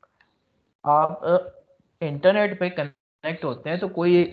आप इंटरनेट पे कनेक्ट होते हैं तो कोई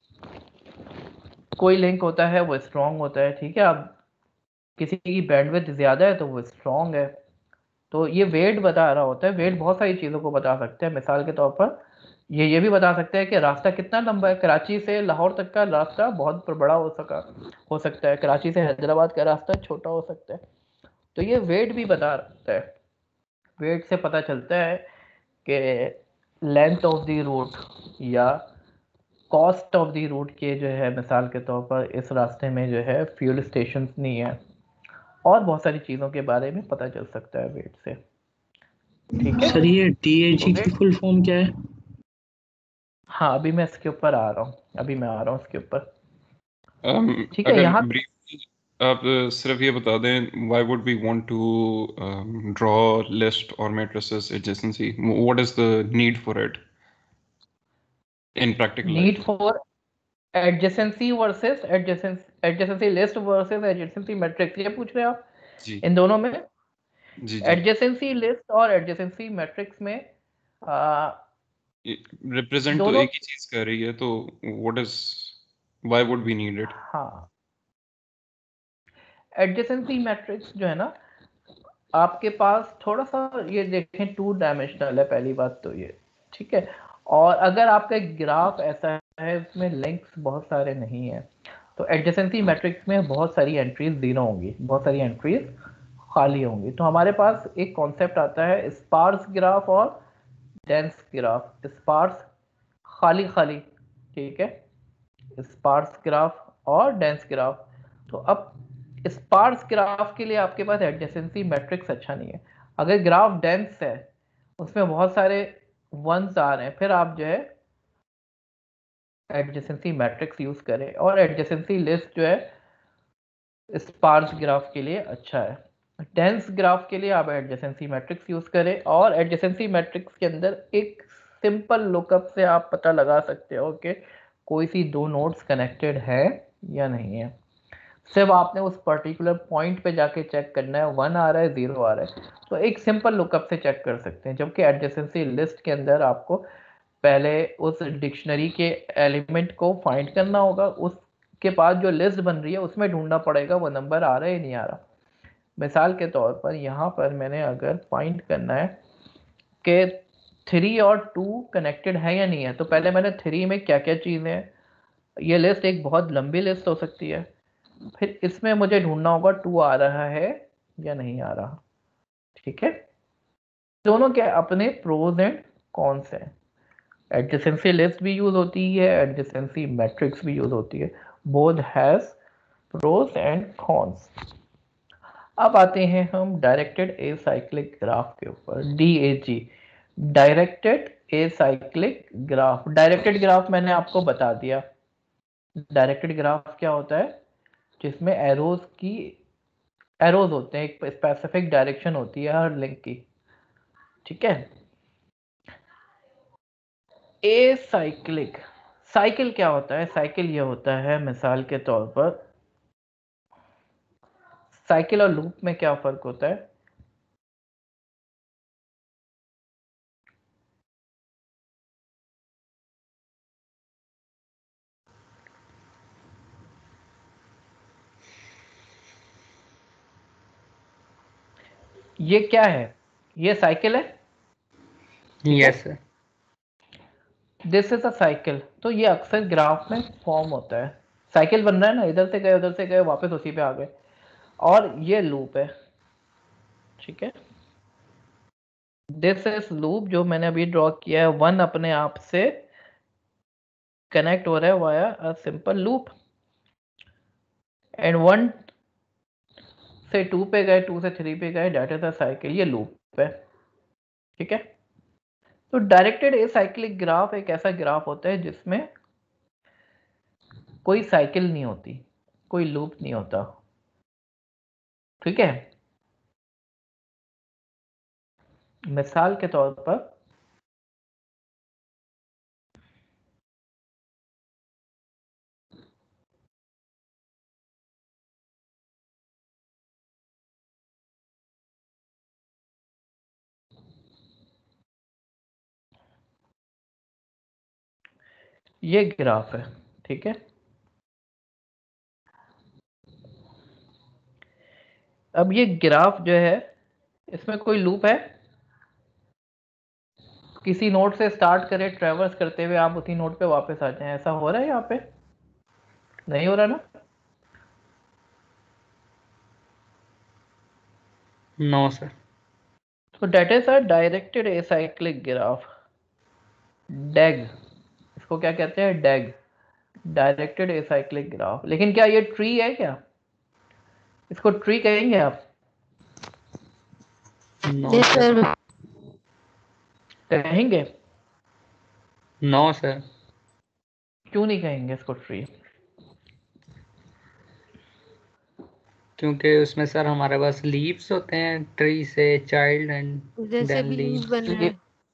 कोई लिंक होता है वो स्ट्रॉन्ग होता है। ठीक है, आप किसी की बैंडविड्थ ज़्यादा है तो वो स्ट्रॉन्ग है। तो ये वेट बता रहा होता है। वेट बहुत सारी चीज़ों को बता सकते हैं। मिसाल के तौर पर ये ये भी बता सकते हैं कि रास्ता कितना लंबा है। कराची से लाहौर तक का रास्ता बहुत बड़ा हो सका हो सकता है, कराची से हैदराबाद का रास्ता छोटा हो सकता है। तो ये वेट भी बता सकता है। वेट से पता चलता है कि लेंथ ऑफ द रूट या कॉस्ट ऑफ द रूट के जो है, मिसाल के तौर पर इस रास्ते में जो है फ्यूल स्टेशन नहीं है, और बहुत सारी चीज़ों के बारे में पता चल सकता है वेट से। ठीक है सर, ये टी ए जी की फुल फॉर्म क्या है? हाँ, अभी मैं इसके ऊपर आ रहा हूँ अभी मैं आ रहा हूँ इसके ऊपर। um, ठीक है, अगर यहाँ briefly आप uh, सिर्फ ये बता दें, why would we want to um, draw list or matrices adjacency? What is the need for it in practical life? Need for adjacency versus adjacency adjacency list versus adjacency matrix, ये पूछ रहे हैं आप? जी इन दोनों में जी जी एडजेसेंसी लिस्ट और एडजेसेंसी मैट्रिक्स में आ, रिप्रेजेंट तो दोनों एक ही चीज कर रही है, तो what is why would we need it? हाँ, एडजेसेंसी मैट्रिक्स जो है ना, आपके पास थोड़ा सा ये देखें टू डायमेंशनल है पहली बात तो ये। ठीक है, और अगर आपका एक ग्राफ ऐसा है उसमें लिंक्स बहुत सारे नहीं है, तो एडजेसेंसी मैट्रिक्स में बहुत सारी एंट्रीज जीरो होंगी, बहुत सारी एंट्रीज खाली होंगी। तो हमारे पास एक कॉन्सेप्ट आता है स्पार्स ग्राफ और डेंस ग्राफ। स्पार्स खाली खाली, ठीक है, स्पार्स ग्राफ और डेंस ग्राफ। तो अब स्पार्स ग्राफ के लिए आपके पास एडजेसेंसी मैट्रिक्स अच्छा नहीं है। अगर ग्राफ डेंस है, उसमें बहुत सारे वंस आ रहे हैं, फिर आप जो है एडजेसेंसी मैट्रिक्स यूज करें। और एडजेसेंसी लिस्ट जो है स्पार्स ग्राफ के लिए अच्छा है। डेंस ग्राफ के लिए आप एडजेसेंसी मैट्रिक्स यूज करें, और एडजेसेंसी मैट्रिक्स के अंदर एक सिंपल लुकअप से आप पता लगा सकते हो कि कोई सी दो नोड्स कनेक्टेड है या नहीं है। सिर्फ आपने उस पर्टिकुलर पॉइंट पे जाके चेक करना है, वन आ रहा है जीरो आ रहा है, तो एक सिंपल लुकअप से चेक कर सकते हैं। जबकि एडजेसेंसी लिस्ट के अंदर आपको पहले उस डिक्शनरी के एलिमेंट को फाइंड करना होगा, उसके बाद जो लिस्ट बन रही है उसमें ढूंढना पड़ेगा वो नंबर आ रहा है या नहीं आ रहा। मिसाल के तौर पर यहाँ पर मैंने अगर फाइंड करना है कि थ्री और टू कनेक्टेड है या नहीं है, तो पहले मैंने थ्री में क्या क्या चीज़ें हैं, ये लिस्ट एक बहुत लंबी लिस्ट हो सकती है। फिर इसमें मुझे ढूंढना होगा टू आ रहा है या नहीं आ रहा। ठीक है, दोनों के अपने प्रोज एंड कॉन्स हैं। एडजेसेंसी लिस्ट भी यूज होती है, एडजेसेंसी मैट्रिक्स भी यूज होती है। Both has pros and cons. अब आते हैं हम डायरेक्टेड एसाइक्लिक ग्राफ के ऊपर, D A G, directed acyclic graph. Directed graph मैंने आपको बता दिया। डायरेक्टेड ग्राफ क्या होता है? जिसमें एरोज की एरोज होते हैं, एक स्पेसिफिक डायरेक्शन होती है हर लिंक की, ठीक है। ए साइक्लिक, साइकिल क्या होता है? साइकिल ये होता है मिसाल के तौर पर, साइकिल और लूप में क्या फर्क होता है? ये क्या है? ये साइकिल है, yes sir. This is a cycle. तो ये अक्सर ग्राफ में फॉर्म होता है, साइकिल बन रहा है ना, इधर से गए उधर से गए वापस उसी पे आ गए, और ये लूप है, ठीक है। दिस इज लूप जो मैंने अभी ड्रॉ किया है, वन अपने आप से कनेक्ट हो रहा है via a simple loop, and one से टू पे गए, टू से थ्री पे गए, डेट इज अ साइकिल, ये लूप है, ठीक है। तो डायरेक्टेड एसाइक्लिक ग्राफ एक ऐसा ग्राफ होता है जिसमें कोई साइकिल नहीं होती, कोई लूप नहीं होता, ठीक है। मिसाल के तौर पर ये ग्राफ है, ठीक है। अब ये ग्राफ जो है इसमें कोई लूप है? किसी नोड से स्टार्ट करें, ट्रेवर्स करते हुए आप उसी नोड पे वापस आ जाएं, ऐसा हो रहा है यहाँ पे? नहीं हो रहा ना? No sir. तो that is a directed acyclic graph, DAG, इसको क्या कहते हैं? DAG, directed acyclic graph. लेकिन क्या ये ट्री है क्या? इसको ट्री कहेंगे आप? No yes sir. सर। कहेंगे? No sir. क्यों नहीं कहेंगे इसको ट्री? क्योंकि उसमें सर हमारे पास लीव्स होते हैं, ट्री से चाइल्ड एंड जैसे देन भी लीव लीव्स। बन रहा है।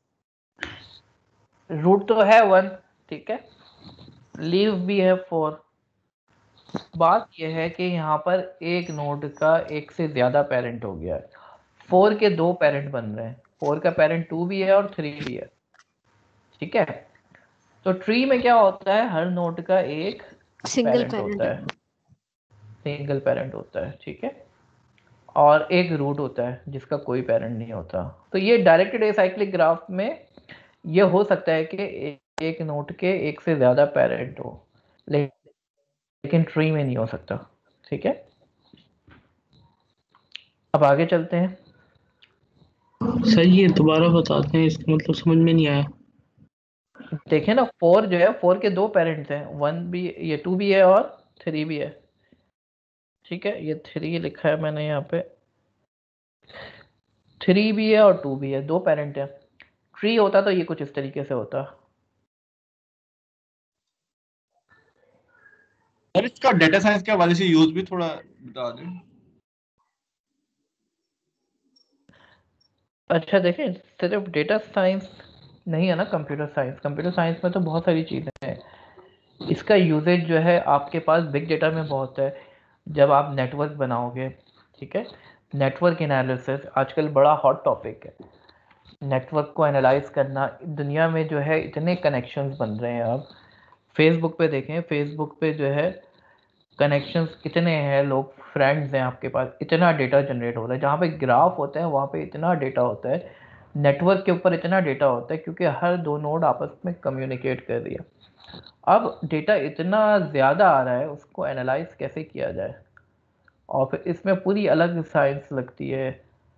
रूट तो है वन, ठीक है, लीव भी है फोर। बात यह है कि यहाँ पर एक नोड का एक से ज्यादा पेरेंट हो गया है, फोर के दो पेरेंट बन रहे हैं, फोर का पेरेंट टू भी है और थ्री भी है, ठीक है। तो ट्री में क्या होता है? हर नोड का एक सिंगल पेरेंट होता पेरेंट। है, सिंगल पेरेंट होता है, ठीक है, और एक रूट होता है जिसका कोई पेरेंट नहीं होता। तो ये डायरेक्टेड एसाइक्लिक ग्राफ में ये हो सकता है कि एक नोड के एक से ज्यादा पेरेंट हो, लेकिन ट्री में नहीं हो सकता, ठीक है। अब आगे चलते हैं। सर ये दोबारा बताते हैं, इसका मतलब समझ में नहीं आया। देखें ना, फोर जो है, फोर के दो पेरेंट्स हैं, वन भी, ये टू भी है और थ्री भी है, ठीक है। ये थ्री लिखा है मैंने यहाँ पे, थ्री भी है और टू भी है, दो पेरेंट है। ट्री होता तो ये कुछ इस तरीके से होता। सर इसका डेटा साइंस के हवाले से यूज भी थोड़ा बता दें। अच्छा देखें, सिर्फ डेटा साइंस नहीं है ना, कंप्यूटर साइंस, कंप्यूटर साइंस में तो बहुत सारी चीज़ें हैं। इसका यूजेज जो है आपके पास बिग डेटा में बहुत है। जब आप नेटवर्क बनाओगे, ठीक है, नेटवर्क एनालिसिस आजकल बड़ा हॉट टॉपिक है। नेटवर्क को एनालाइज करना, दुनिया में जो है इतने कनेक्शंस बन रहे हैं। आप फेसबुक पे देखें, फेसबुक पे जो है कनेक्शंस कितने हैं, लोग फ्रेंड्स हैं आपके पास, इतना डेटा जनरेट हो रहा है। जहाँ पे ग्राफ होते हैं वहाँ पे इतना डेटा होता है, नेटवर्क के ऊपर इतना डेटा होता है, क्योंकि हर दो नोड आपस में कम्युनिकेट कर रही है। अब डेटा इतना ज़्यादा आ रहा है, उसको एनालाइज कैसे किया जाए, और फिर इसमें पूरी अलग साइंस लगती है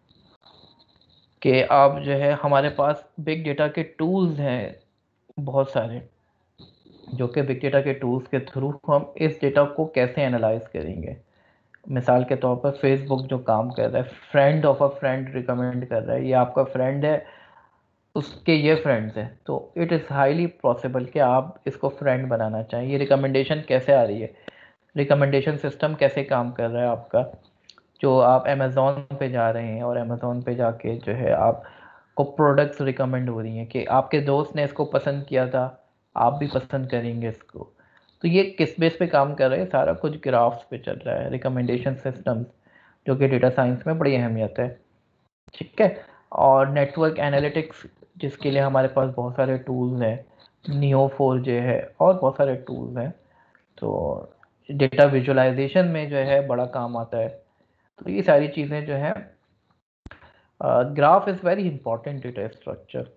कि आप जो है, हमारे पास बिग डेटा के टूल्स हैं बहुत सारे, जो कि बिग डेटा के टूल्स के थ्रू हम इस डेटा को कैसे एनालाइज करेंगे। मिसाल के तौर पर फेसबुक जो काम कर रहा है, friend of a friend recommend कर रहा है, ये आपका फ्रेंड है, उसके ये फ्रेंड्स हैं, तो इट इज़ हाईली पॉसिबल कि आप इसको फ्रेंड बनाना चाहें। ये रिकमेंडेशन कैसे आ रही है? रिकमेंडेशन सिस्टम कैसे काम कर रहा है आपका, जो आप अमेज़ोन पे जा रहे हैं और अमेज़ोन पे जाके जो है आपको प्रोडक्ट्स रिकमेंड हो रही हैं कि आपके दोस्त ने इसको पसंद किया था, आप भी पसंद करेंगे इसको। तो ये किस बेस पे काम कर रहे हैं, सारा कुछ ग्राफ्स पे चल रहा है, रिकमेंडेशन सिस्टम्स, जो कि डेटा साइंस में बड़ी अहमियत है। ठीक है, और नेटवर्क एनालिटिक्स जिसके लिए हमारे पास बहुत सारे टूल्स हैं, नियो फोर जे है और बहुत सारे टूल्स हैं। तो डेटा विजुअलाइजेशन में जो है बड़ा काम आता है। तो ये सारी चीज़ें जो है, graph is very important data structure.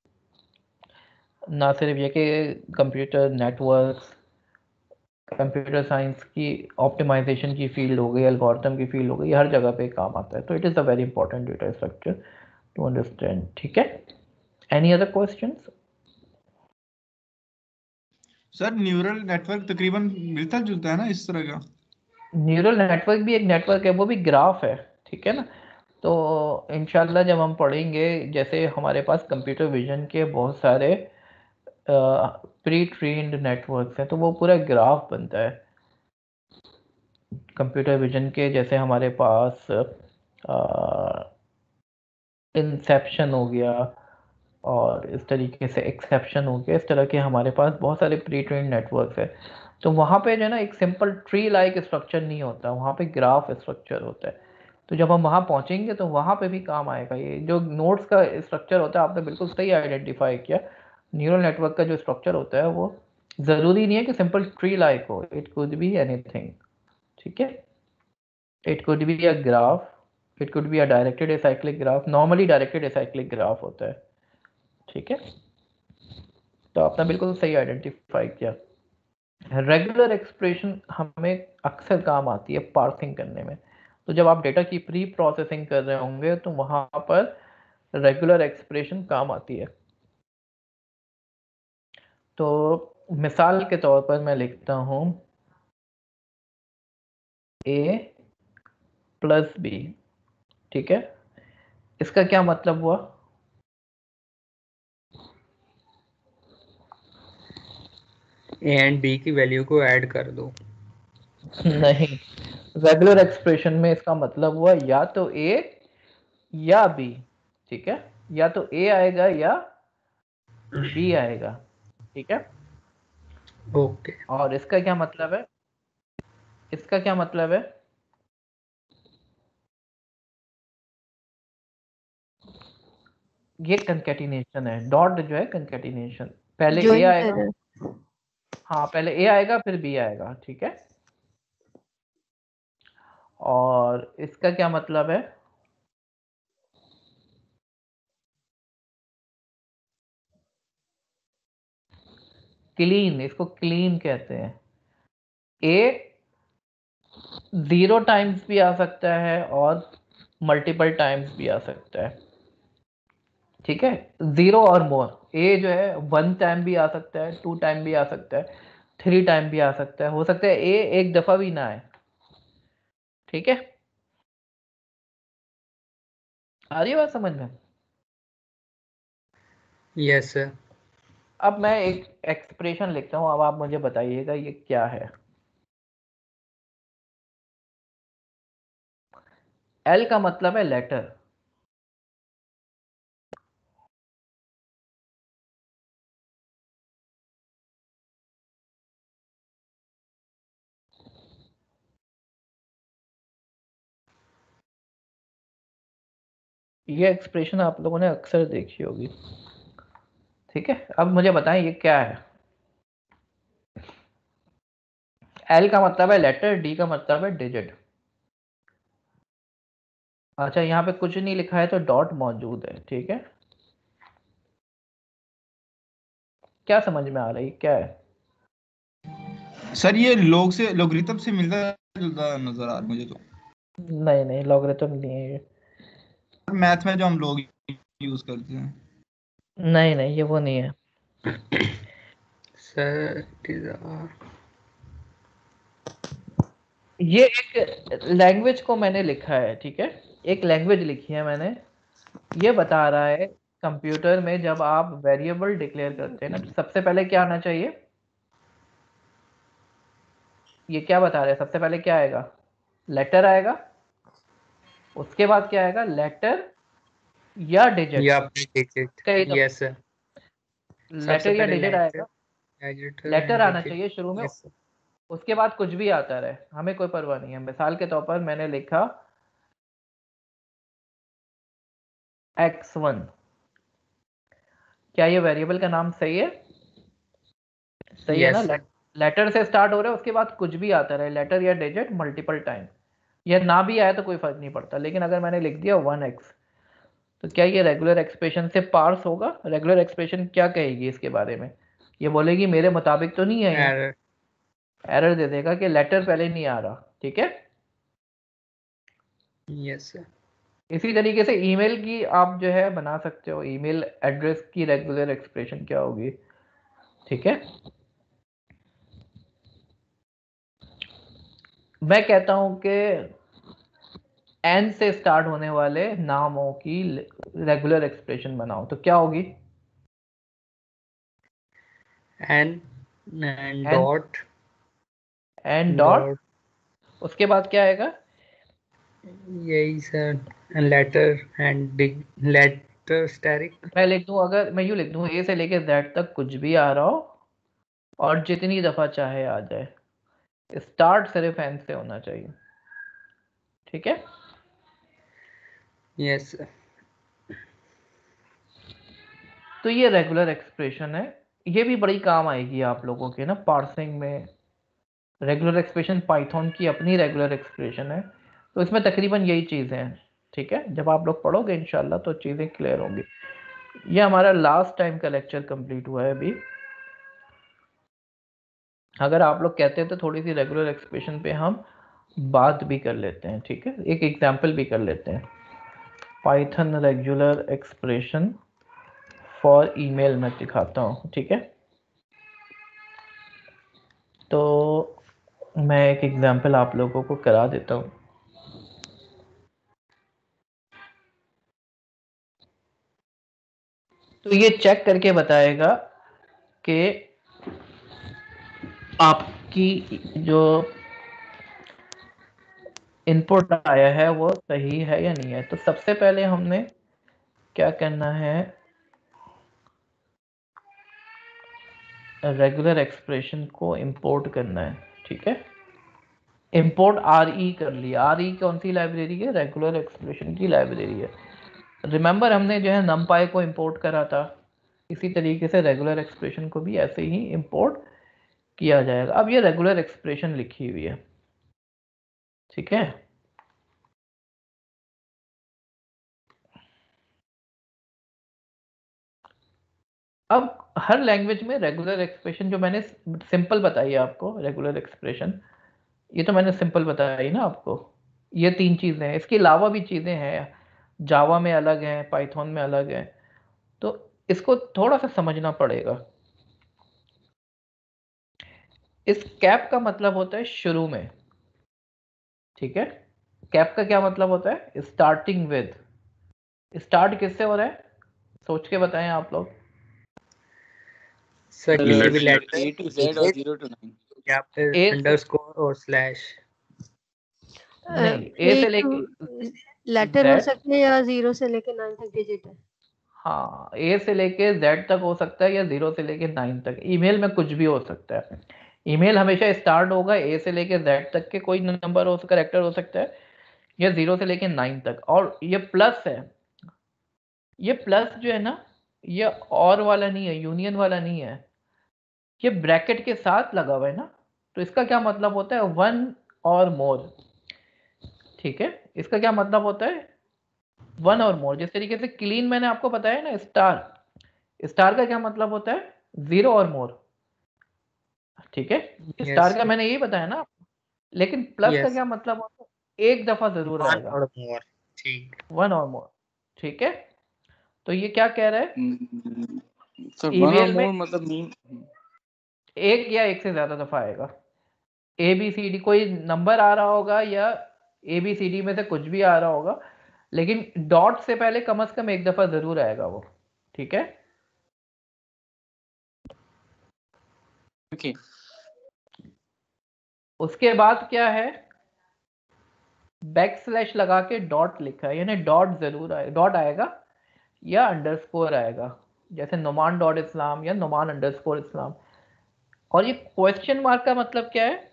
ना सिर्फ ये कि कंप्यूटर नेटवर्क्स, कंप्यूटर साइंस की ऑप्टिमाइजेशन की फील्ड हो गई, एल्गोरिथम की फील्ड हो गई, हर जगह पे काम आता है। तो it is a very important data structure to understand. ठीक है, any other questions? Sir neural network तकरीबन मिलता जुलता है ना इस तरह का? न्यूरल नेटवर्क भी एक नेटवर्क है, वो भी ग्राफ है। ठीक है ना, तो इंशाल्लाह जब हम पढ़ेंगे, जैसे हमारे पास कंप्यूटर विजन के बहुत सारे प्री ट्रेन्ड नेटवर्क्स हैं, तो वो पूरा ग्राफ बनता है कंप्यूटर विजन के। जैसे हमारे पास इंसेप्शन हो गया और इस तरीके से एक्सेप्शन हो गया, इस तरह के हमारे पास बहुत सारे प्री ट्रेन्ड नेटवर्क्स है। तो वहाँ पे जो है ना, एक सिंपल ट्री लाइक स्ट्रक्चर नहीं होता, वहाँ पे ग्राफ स्ट्रक्चर होता है। तो जब हम वहाँ पहुँचेंगे तो वहाँ पे भी काम आएगा। ये जो नोड्स का स्ट्रक्चर होता है, आपने बिल्कुल सही आइडेंटिफाई किया। न्यूरल नेटवर्क का जो स्ट्रक्चर होता है वो ज़रूरी नहीं है कि सिंपल ट्री लाइक हो, इट कुड बी एनीथिंग। ठीक है, it could be a graph, it could be a directed acyclic graph. Normally directed acyclic graph होता है। ठीक है, तो आपने बिल्कुल सही आइडेंटिफाई किया। रेगुलर एक्सप्रेशन हमें अक्सर काम आती है पार्सिंग करने में। तो जब आप डेटा की प्री प्रोसेसिंग कर रहे होंगे तो वहां पर रेगुलर एक्सप्रेशन काम आती है। तो मिसाल के तौर पर मैं लिखता हूं ए प्लस बी। ठीक है, इसका क्या मतलब हुआ? ए एंड बी की वैल्यू को ऐड कर दो। नहीं, रेगुलर एक्सप्रेशन में इसका मतलब हुआ या तो ए या बी। ठीक है, या तो ए आएगा या बी आएगा। ठीक है, ओके। और इसका क्या मतलब है? इसका क्या मतलब है? ये कंकैटिनेशन है। डॉट जो है कंकैटिनेशन, पहले ए ज्वाइन आएगा, कर। हाँ पहले ए आएगा फिर बी आएगा। ठीक है, और इसका क्या मतलब है? क्लीन, इसको क्लीन कहते हैं। ए जीरो टाइम्स भी आ सकता है और मल्टीपल टाइम्स भी आ सकता है। ठीक है, जीरो और मोर। ए जो है वन टाइम भी आ सकता है, टू टाइम भी आ सकता है, थ्री टाइम भी आ सकता है, हो सकता है ए एक दफा भी ना आए। ठीक है, आ रही है बात समझ में? Yes sir. अब मैं एक एक्सप्रेशन लिखता हूं, अब आप मुझे बताइएगा ये क्या है। एल का मतलब है लेटर। ये एक्सप्रेशन आप लोगों ने अक्सर देखी होगी। ठीक है, अब मुझे बताएं ये क्या है। एल का मतलब है लेटर, डी का मतलब है डिजिट। अच्छा, यहाँ पे कुछ नहीं लिखा है तो डॉट मौजूद है। ठीक है, क्या समझ में आ रही है क्या है? सर ये लोग से लोगरिथम से मिलता जुलता नजर आ रहा है मुझे तो। नहीं नहीं, लॉगरिथम नहीं है ये। मैथ में जो हम लोग यूज करते हैं। नहीं नहीं, ये वो नहीं है सर ये एक लैंग्वेज को मैंने लिखा है। ठीक है, एक लैंग्वेज लिखी है मैंने। ये बता रहा है कंप्यूटर में जब आप वेरिएबल डिक्लेयर करते हैं ना, तो सबसे पहले क्या आना चाहिए? ये क्या बता रहे हैं, सबसे पहले क्या आएगा, लेटर आएगा, उसके बाद क्या आएगा, लेटर या डिजिट, या डिजिट, यस सर। लेटर या डिजिट आएगा, लेटर आना digit, चाहिए शुरू में, yes, sir. उसके बाद कुछ भी आता रहे, हमें कोई परवाह नहीं है। मिसाल के तौर पर मैंने लिखा एक्स वन, क्या ये वेरिएबल का नाम सही है, सही है Yes, ना, sir. लेटर से स्टार्ट हो रहा है, उसके बाद कुछ भी आता रहे, लेटर या डिजिट मल्टीपल टाइम, या ना भी आया तो कोई फर्क नहीं पड़ता। लेकिन अगर मैंने लिख दिया वन एक्स, तो क्या ये रेगुलर एक्सप्रेशन से पार्स होगा? रेगुलर एक्सप्रेशन क्या कहेगी इसके बारे में, ये बोलेगी मेरे मुताबिक तो नहीं है, ये Error. एरर दे देगा कि लेटर पहले नहीं आ रहा। ठीक है, Yes, sir. इसी तरीके से ईमेल की आप जो है बना सकते हो, ईमेल एड्रेस की रेगुलर एक्सप्रेशन क्या होगी। ठीक है, मैं कहता हूं कि एन से स्टार्ट होने वाले नामों की रेगुलर एक्सप्रेशन बनाओ, तो क्या होगी, And and dot. N dot, उसके बाद क्या आएगा, यही सर, लेटर एंड लेटर स्टैटिक। मैं लिख दूं, अगर मैं यूं लिख दूं, ए से लेके जेड तक कुछ भी आ रहा हो और जितनी दफा चाहे आ जाए, स्टार्ट सिर्फ एन से होना चाहिए। ठीक है, यस सर। तो ये रेगुलर एक्सप्रेशन है, ये भी बड़ी काम आएगी आप लोगों के ना पार्सिंग में। रेगुलर एक्सप्रेशन पाइथन की अपनी रेगुलर एक्सप्रेशन है, तो इसमें तकरीबन यही चीज़ें हैं। ठीक है, जब आप लोग पढ़ोगे इंशाल्लाह तो चीज़ें क्लियर होंगी। ये हमारा लास्ट टाइम का लेक्चर कंप्लीट हुआ है अभी। अगर आप लोग कहते हैं तो थोड़ी सी रेगुलर एक्सप्रेशन पे हम बात भी कर लेते हैं। ठीक है, एक एग्जाम्पल भी कर लेते हैं, Python regular expression for email मैं दिखाता हूँ। ठीक है, तो मैं एक एग्जाम्पल आप लोगों को करा देता हूँ। तो ये चेक करके बताएगा कि आपकी जो इनपुट आया है वो सही है या नहीं है। तो सबसे पहले हमने क्या करना है, रेगुलर एक्सप्रेशन को इंपोर्ट करना है। ठीक है, इंपोर्ट आर ई कर लिया। आर ई कौन सी लाइब्रेरी है, रेगुलर एक्सप्रेशन की लाइब्रेरी है। रिमेंबर हमने जो है नमपाई को इंपोर्ट करा था, इसी तरीके से रेगुलर एक्सप्रेशन को भी ऐसे ही इंपोर्ट किया जाएगा। अब ये रेगुलर एक्सप्रेशन लिखी हुई है। ठीक है, अब हर लैंग्वेज में रेगुलर एक्सप्रेशन जो मैंने सिंपल बताई है आपको, रेगुलर एक्सप्रेशन ये तो मैंने सिंपल बताई ना आपको, ये तीन चीज़ें हैं। इसके अलावा भी चीज़ें हैं, जावा में अलग हैं, पाइथन में अलग है, तो इसको थोड़ा सा समझना पड़ेगा। इस कैप का मतलब होता है शुरू में। ठीक है, कैप का क्या मतलब होता है, स्टार्टिंग विद। स्टार्ट किससे हो रहा है, सोच के बताएं आप लोग। सर किसी भी Let- letter A to Z और zero to nine। या फिर A से- अंडरस्कोर और स्लैश। नहीं, ए से लेके लेटर हो Z, सकते हैं या जीरो से लेके नाइन तक डिजिट है। हाँ ए से लेके जेड तक हो सकता है या जीरो से लेके नाइन तक। ईमेल में कुछ भी हो सकता है। ईमेल हमेशा स्टार्ट होगा ए से लेके जेड तक के कोई नंबर हो, करेक्टर हो सकता है, या जीरो से लेके नाइन तक। और ये प्लस है, ये प्लस जो है ना, ये और वाला नहीं है, यूनियन वाला नहीं है, ये ब्रैकेट के साथ लगा हुआ है ना, तो इसका क्या मतलब होता है, वन और मोर। ठीक है, इसका क्या मतलब होता है, वन और मोर। जिस तरीके से क्लीन मैंने आपको बताया ना, स्टार, स्टार का क्या मतलब होता है, जीरो और मोर। ठीक है, स्टार का मैंने यही बताया ना, लेकिन प्लस का क्या मतलब होता है, एक दफा जरूर वन आएगा, और मोर। ठीक, वन और मोर। ठीक है, तो ये क्या कह रहा है, सर वन और ईमेल में मोर मतलब मीन एक या एक से ज्यादा दफा आएगा। ए बी सी डी कोई नंबर आ रहा होगा या ए बी सी डी में से कुछ भी आ रहा होगा, लेकिन डॉट से पहले कम से कम एक दफा जरूर आएगा वो। ठीक है, ओके। उसके बाद क्या है, बैक स्लैश लगा के डॉट लिखा है, यानी डॉट जरूर आएगा, डॉट आएगा या अंडरस्कोर आएगा, जैसे नुमान डॉट इस्लाम या नुमान अंडरस्कोर इस्लाम। और ये क्वेश्चन मार्क का मतलब क्या है,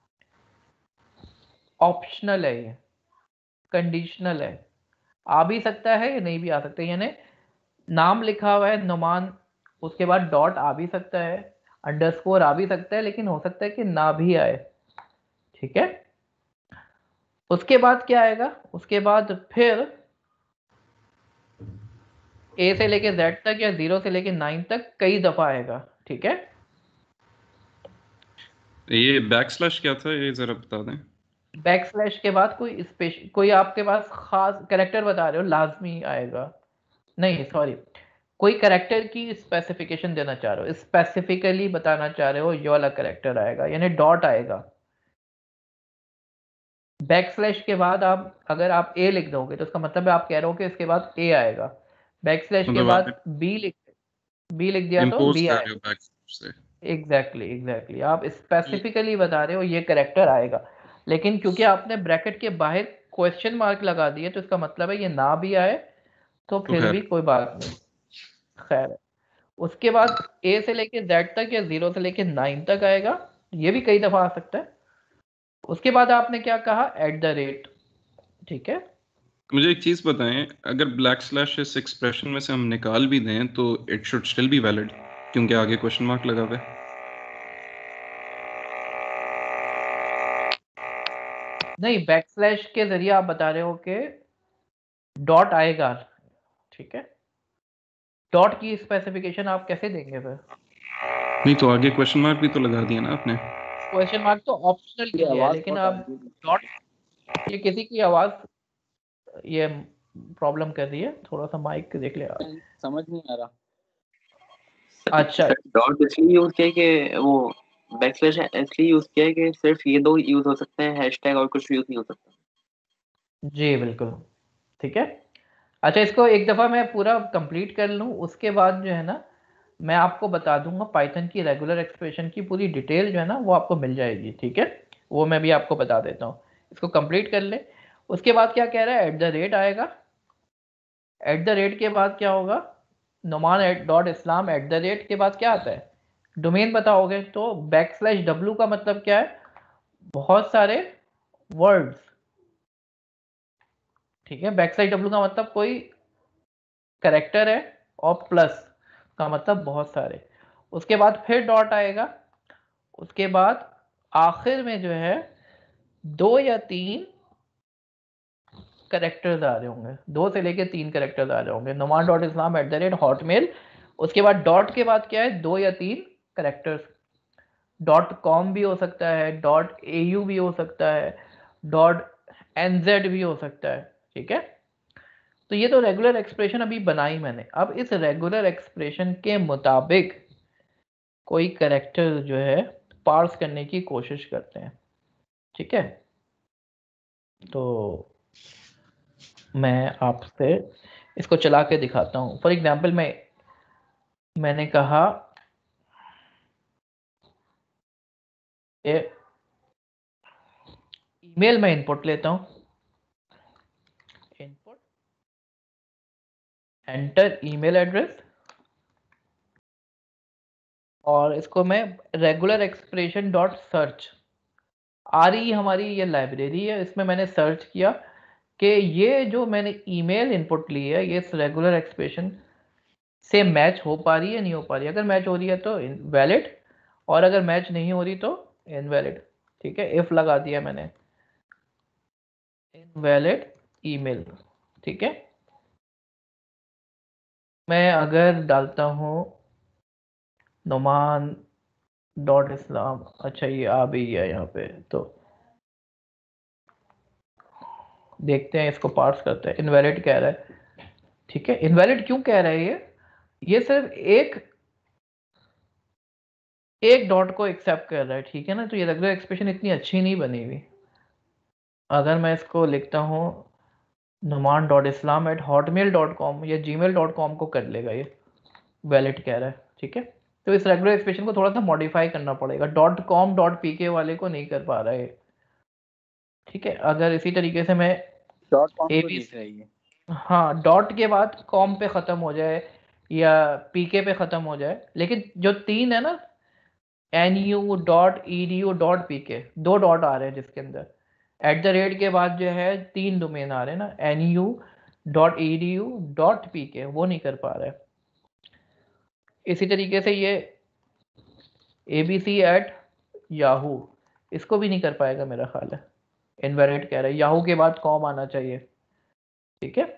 ऑप्शनल है, ये कंडीशनल है, आ भी सकता है या नहीं भी आ सकता है, यानी नाम लिखा हुआ है नुमान, उसके बाद डॉट आ भी सकता है, अंडरस्कोर आ भी सकता है, लेकिन हो सकता है कि ना भी आए। ठीक है, उसके बाद क्या आएगा, उसके बाद फिर ए से लेके जेड तक या जीरो से लेके नाइन तक कई दफा आएगा। ठीक है, ये बैक स्लैश क्या था, ये जरा बता दें। बैक स्लैश के बाद कोई स्पेशल, कोई आपके पास खास कैरेक्टर बता रहे हो, लाजमी आएगा, नहीं सॉरी, कोई कैरेक्टर की स्पेसिफिकेशन देना चाह रहे हो, स्पेसिफिकली बताना चाह रहे हो, ये वाला कैरेक्टर आएगा, यानी डॉट आएगा। बैक स्लैश के बाद आप अगर आप ए लिख दोगे तो उसका मतलब है आप कह रहे हो कि इसके बाद ए आएगा। बैक स्लैश के मतलब बाद आप बी लिख बी लिख दिया तो इम्पोज बी कर आएगा। रहे हो बैक से। एग्जैक्टली एग्जैक्टली आप स्पेसिफिकली बता रहे हो ये कैरेक्टर आएगा, लेकिन क्योंकि आपने ब्रैकेट के बाहर क्वेश्चन मार्क लगा दिए तो इसका मतलब है ये ना भी आए तो तो फिर खैर भी कोई बात नहीं, खैर है। उसके बाद ए से लेके जेड तक या जीरो से लेके नाइन तक आएगा, ये भी कई दफा आ सकता है। उसके बाद आपने क्या कहा, एट द रेट। ठीक है, मुझे एक चीज बताएं, अगर ब्लैक स्लैश इस एक्सप्रेशन में से हम निकाल भी दें तो it should still be valid, क्योंकि आगे क्वेश्चन मार्क लगा हुआ है। नहीं, बैक स्लैश के जरिए आप बता रहे हो कि डॉट आएगा। ठीक है, डॉट की स्पेसिफिकेशन आप कैसे देंगे फिर? नहीं तो आगे क्वेश्चन मार्क भी तो लगा दिया ना आपने। क्वेश्चन मार्क तो ऑप्शनल के लिए है, लेकिन आप डॉट, ये किसी की आवाज ये प्रॉब्लम कर रही है, थोड़ा सा माइक देख ले आप। समझ नहीं आ रहा। अच्छा, डॉट इसलिए यूज किया है कि वो बैक स्लैश इसलिए यूज किया है कि सिर्फ ये दो यूज हो सकते हैं, हैशटैग और कुछ यूज नहीं हो सकता। जी बिल्कुल, ठीक है। अच्छा, इसको एक दफ़ा मैं पूरा कंप्लीट कर लूँ, उसके बाद जो है ना मैं आपको बता दूंगा पाइथन की रेगुलर एक्सप्रेशन की पूरी डिटेल जो है ना वो आपको मिल जाएगी। ठीक है, वो मैं भी आपको बता देता हूँ, इसको कंप्लीट कर ले। उसके बाद क्या कह रहा है, एट द रेट आएगा। एट द रेट के बाद क्या होगा, Numan at dot Islam at the rate के बाद क्या आता है, डोमेन बताओगे तो बैक स्लैश डब्लू का मतलब क्या है, बहुत सारे वर्ड्स। ठीक है, बैक स्लैश डब्लू का मतलब कोई करेक्टर है और प्लस का मतलब बहुत सारे। उसके बाद फिर डॉट आएगा, उसके बाद आखिर में जो है दो या तीन करेक्टर्स आ रहे होंगे, दो से लेके तीन करेक्टर्स आ रहे होंगे, Numan dot Islam at the rate Hotmail. उसके बाद डॉट के बाद क्या है, दो या तीन करेक्टर्स, डॉट कॉम भी हो सकता है, डॉट ए यू भी हो सकता है, डॉट एन जेड भी हो सकता है। ठीक है, तो ये तो रेगुलर एक्सप्रेशन अभी बनाई मैंने। अब इस रेगुलर एक्सप्रेशन के मुताबिक कोई करेक्टर जो है पार्स करने की कोशिश करते हैं। ठीक है, तो मैं आपसे इसको चला के दिखाता हूँ। फॉर एग्जाम्पल मैं मैंने कहा ईमेल में इनपुट लेता हूँ, इनपुट एंटर ईमेल एड्रेस, और इसको मैं रेगुलर एक्सप्रेशन डॉट सर्च, आ रही हमारी ये लाइब्रेरी है, इसमें मैंने सर्च किया कि ये जो मैंने ईमेल इनपुट ली है ये इस रेगुलर एक्सप्रेशन से मैच हो पा रही है नहीं हो पा रही है। अगर मैच हो रही है तो वैलिड, और अगर मैच नहीं हो रही तो इनवैलिड। ठीक है, इफ लगा दिया मैंने, इनवैलिड ईमेल। ठीक है, मैं अगर डालता हूँ नुमान डॉट इस्लाम, अच्छा ये आ भी गया यहाँ पे, तो देखते हैं इसको पार्स करते हैं। इनवैलिड कह रहा है, ठीक है, इनवैलिड क्यों कह रहा है ये ये सिर्फ एक एक डॉट को एक्सेप्ट कर रहा है। ठीक है ना, तो ये रेगुलर एक्सप्रेशन इतनी अच्छी नहीं बनी हुई। अगर मैं इसको लिखता हूँ Numan dot Islam at Hotmail dot com या जी मेल डॉट कॉम को कर लेगा, ये वैलिड कह रहा है। ठीक है, तो इस रेगुलर एक्सप्रेशन को थोड़ा सा मॉडिफाई करना पड़ेगा, डॉट कॉम डॉट पी के वाले को नहीं कर पा रहा है, ठीक है। अगर इसी तरीके से मैं डॉट कॉम ए को बी देख रही है। हाँ डॉट के बाद कॉम पे ख़त्म हो जाए या पीके पे ख़त्म हो जाए, लेकिन जो तीन है ना N U dot E D U dot P K, दो डॉट आ रहे हैं जिसके अंदर एट द रेट के बाद जो है तीन डोमेन आ रहे हैं ना, N U dot E D U dot P K, वो नहीं कर पा रहा है। इसी तरीके से ये A B C at Yahoo, इसको भी नहीं कर पाएगा मेरा ख्याल है, इनवैलिड कह रहा है, याहू के बाद कॉम आना चाहिए, ठीक है।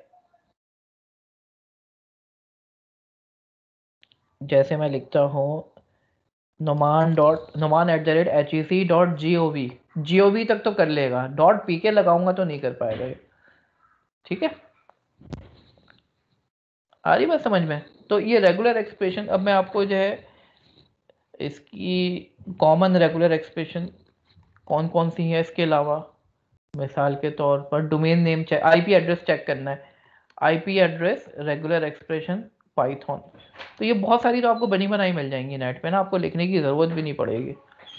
जैसे मैं लिखता हूँ Numan dot Numan at the rate H E C dot G O V, G O V तक तो कर लेगा, डॉट पी के लगाऊंगा तो नहीं कर पाएगा ये, ठीक है। आ रही बात समझ में? तो ये रेगुलर एक्सप्रेशन, अब मैं आपको जो है इसकी कॉमन रेगुलर एक्सप्रेशन कौन कौन सी है इसके अलावा, मिसाल के तौर पर domain name check, IP address check करना है, IP address regular expression Python, तो ये बहुत सारी तो आपको बनी बनाई मिल जाएंगी नेट पे ना, आपको लिखने की ज़रूरत भी नहीं पड़ेगी।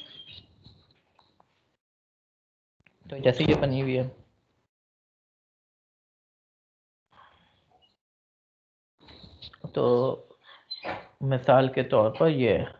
तो जैसे ये बनी हुई है, तो मिसाल के तौर पर ये है,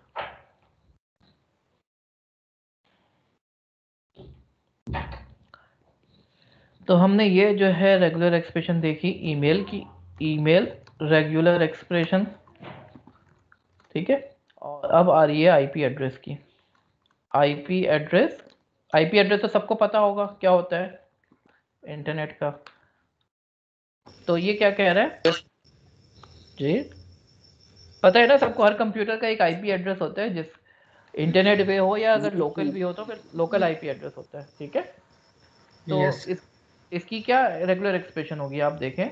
तो हमने ये जो है रेगुलर एक्सप्रेशन देखी ईमेल की, ईमेल रेगुलर एक्सप्रेशन, ठीक है। और अब आ रही है आईपी एड्रेस की, आईपी एड्रेस, आईपी एड्रेस तो सबको पता होगा क्या होता है इंटरनेट का, तो ये क्या कह रहा है जी, पता है ना सबको, हर कंप्यूटर का एक आईपी एड्रेस होता है, जिस इंटरनेट पे हो या अगर लोकल भी हो तो फिर लोकल आईपी एड्रेस होता है, ठीक है। तो Yes. इस इसकी क्या रेगुलर एक्सप्रेशन होगी, आप देखें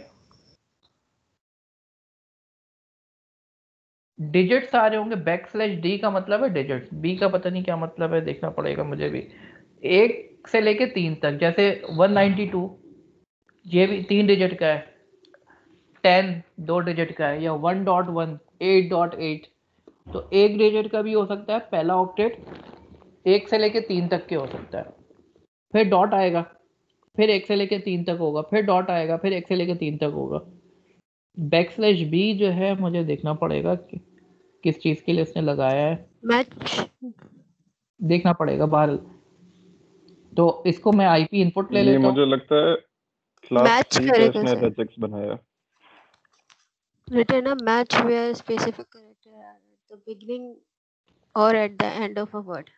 डिजिट्स आ रहे होंगे, बैक स्लैश डी का मतलब है डिजिट्स, बी का पता नहीं क्या मतलब है, देखना पड़ेगा मुझे भी, एक से लेके तीन तक, जैसे वन नाइंटी टू ये भी तीन डिजिट का है, टेन दो डिजिट का है, या one dot one eight dot eight, तो एक डिजिट का भी हो सकता है पहला ऑक्टेट, एक से लेके तीन तक के हो सकता है, फिर डॉट आएगा, फिर एक से लेके तीन तक होगा, फिर डॉट आएगा, फिर एक से लेके तीन तक होगा। बैक स्लैश बी जो है मुझे देखना पड़ेगा कि, किस चीज के लिए इसने लगाया है, मैच देखना पड़ेगा बाहर, तो इसको मैं आईपी इनपुट ले ये लेता मुझे हूँ, लगता है क्लास मैच थ्री का करेगा इसने सर, रेजेक्स बनाया। written a match where specific character are at the beginning or at the end of a word.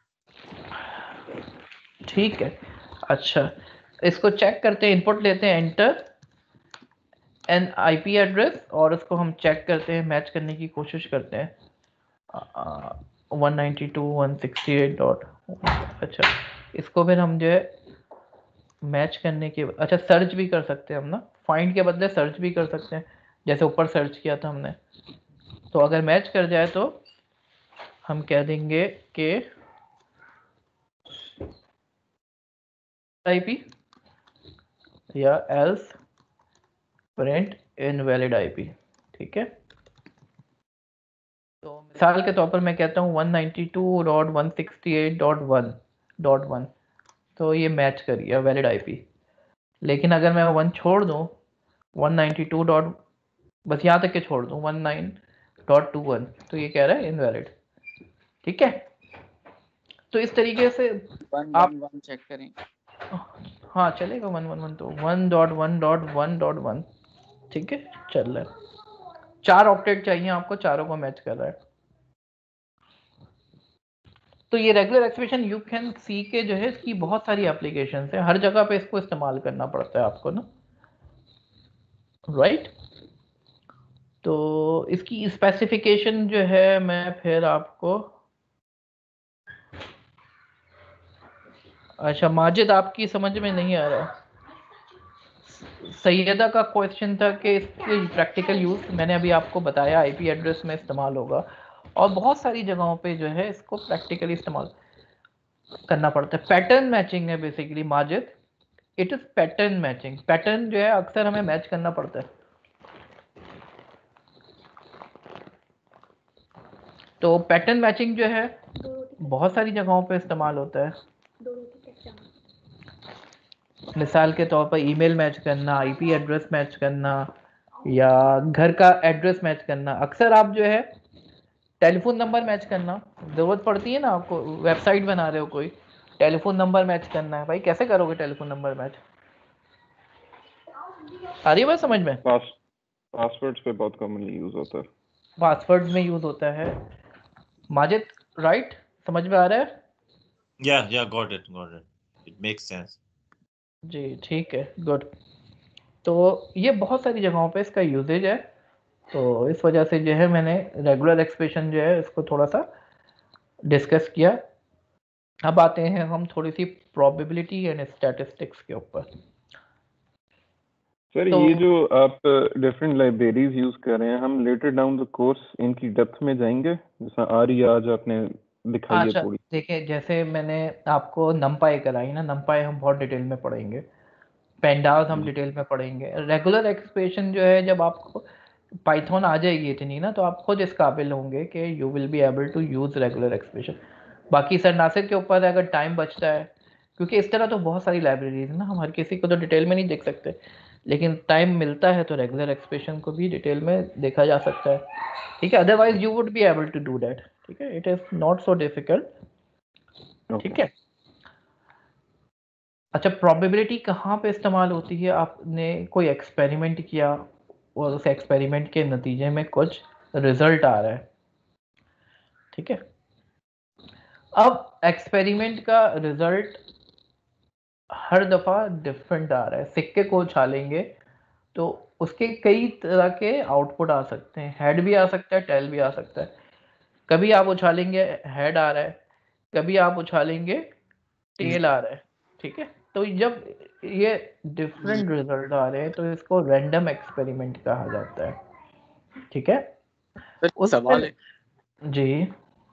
ठीक है। अच्छा इसको चेक करते हैं, इनपुट लेते हैं एंटर एन आईपी एड्रेस, और इसको हम चेक करते हैं, मैच करने की कोशिश करते हैं one ninety two dot one sixty eight dot, अच्छा इसको फिर हम जो है मैच करने के, अच्छा सर्च भी कर सकते हैं हम ना, फाइंड के बदले सर्च भी कर सकते हैं, जैसे ऊपर सर्च किया था हमने, तो अगर मैच कर जाए तो हम कह देंगे कि आईपी या एल्स प्रिंट इनवैलिड आईपी, ठीक है। तो मिसाल के तौर पर मैं कहता हूँ one ninety two dot one sixty eight dot one dot one, तो ये मैच कर गया वैलिड आईपी, लेकिन अगर मैं वन छोड़ दूँ वन नाइंटी टू डॉट बस यहाँ तक के छोड़ दूँ one nine dot two one, तो ये कह रहा है इनवैलिड, ठीक है। तो इस तरीके से वन आप वन वन चेक करें, हाँ चलेगा वन वन वन, तो one dot one dot one dot one, ठीक है चल रहा है, चार ऑक्टेट चाहिए आपको, चारों को मैच कर रहा है। तो ये regular expression you can see के जो है इसकी बहुत सारी एप्लीकेशंस है, हर जगह पे इसको इस्तेमाल करना पड़ता है आपको ना, राइट। तो इसकी स्पेसिफिकेशन जो है मैं फिर आपको, अच्छा माजिद आपकी समझ में नहीं आ रहा, सैयदा का क्वेश्चन था कि इसके प्रैक्टिकल यूज मैंने अभी आपको बताया, आईपी एड्रेस में इस्तेमाल होगा और बहुत सारी जगहों पे जो है इसको प्रैक्टिकली इस्तेमाल करना पड़ता है। पैटर्न मैचिंग है basically Majid, it is pattern matching, pattern जो है अक्सर हमें मैच करना पड़ता है। तो पैटर्न मैचिंग जो है बहुत सारी जगहों पे इस्तेमाल होता है। मिसाल के तौर पर ईमेल मैच करना, आईपी एड्रेस मैच करना, या घर का एड्रेस मैच करना। अक्सर आप जो है टेलीफोन नंबर मैच करना ज़रूरत पड़ती है ना आपको, वेबसाइट बना रहे हो कोई, टेलीफोन नंबर मैच करना है, भाई कैसे करोगे टेलीफोन नंबर मैच? आ रही है बात समझ में? पास पासवर्ड्स पे बहुत कॉमनली यूज होता है। पासवर्ड्स में यूज होता है। माजिद राइट, समझ में आ रहा है? Yeah, yeah, got it, got it. It makes sense. जी ठीक है, गुड। तो ये बहुत सारी जगहों पे इसका यूजेज है, तो इस वजह से जो है मैंने रेगुलर एक्सप्रेशन जो है इसको थोड़ा सा डिस्कस किया। अब आते हैं हम थोड़ी सी प्रोबेबिलिटी एंड स्टैटिस्टिक्स के ऊपर। सर तो- ये जो आप डिफरेंट लाइब्रेरीज यूज कर रहे हैं, हम लेटर डाउन द कोर्स इनकी डेप्थ में जाएंगे, जैसा आ रही है आज आपने दिखाई है अच्छा थोड़ी। देखिए, जैसे मैंने आपको नमपाई कराई ना, नमपाई हम बहुत डिटेल में पढ़ेंगे, पेंडास हम डिटेल में पढ़ेंगे। रेगुलर एक्सप्रेशन जो है जब आपको पाइथन आ जाएगी इतनी ना, तो आप खुद इस काबिल होंगे कि you will be able to use regular expression. बाकी सर नासिर के ऊपर अगर टाइम बचता है, क्योंकि इस तरह तो बहुत सारी लाइब्रेरीज है ना, हम हर किसी को तो डिटेल में नहीं देख सकते, लेकिन टाइम मिलता है तो रेगुलर एक्सप्रेशन को भी डिटेल में देखा जा सकता है, ठीक है। Otherwise you would be able to do that, ठीक है, it is not so difficult, ठीक है। अच्छा, प्रोबेबिलिटी कहाँ पे इस्तेमाल होती है? आपने कोई एक्सपेरिमेंट किया और उस एक्सपेरिमेंट के नतीजे में कुछ रिजल्ट आ रहा है, ठीक है। अब एक्सपेरिमेंट का रिजल्ट हर दफा डिफरेंट आ रहा है। सिक्के को उछालेंगे तो उसके कई तरह के आउटपुट आ सकते हैं, हेड भी आ सकता है, टेल भी आ सकता है। कभी आप उछालेंगे हेड आ रहा है, कभी आप उछालेंगे टेल आ रहा है, ठीक है। तो जब ये डिफरेंट रिजल्ट आ रहे हैं तो इसको रैंडम एक्सपेरिमेंट कहा जाता है, ठीक है। सर उस सवाल है जी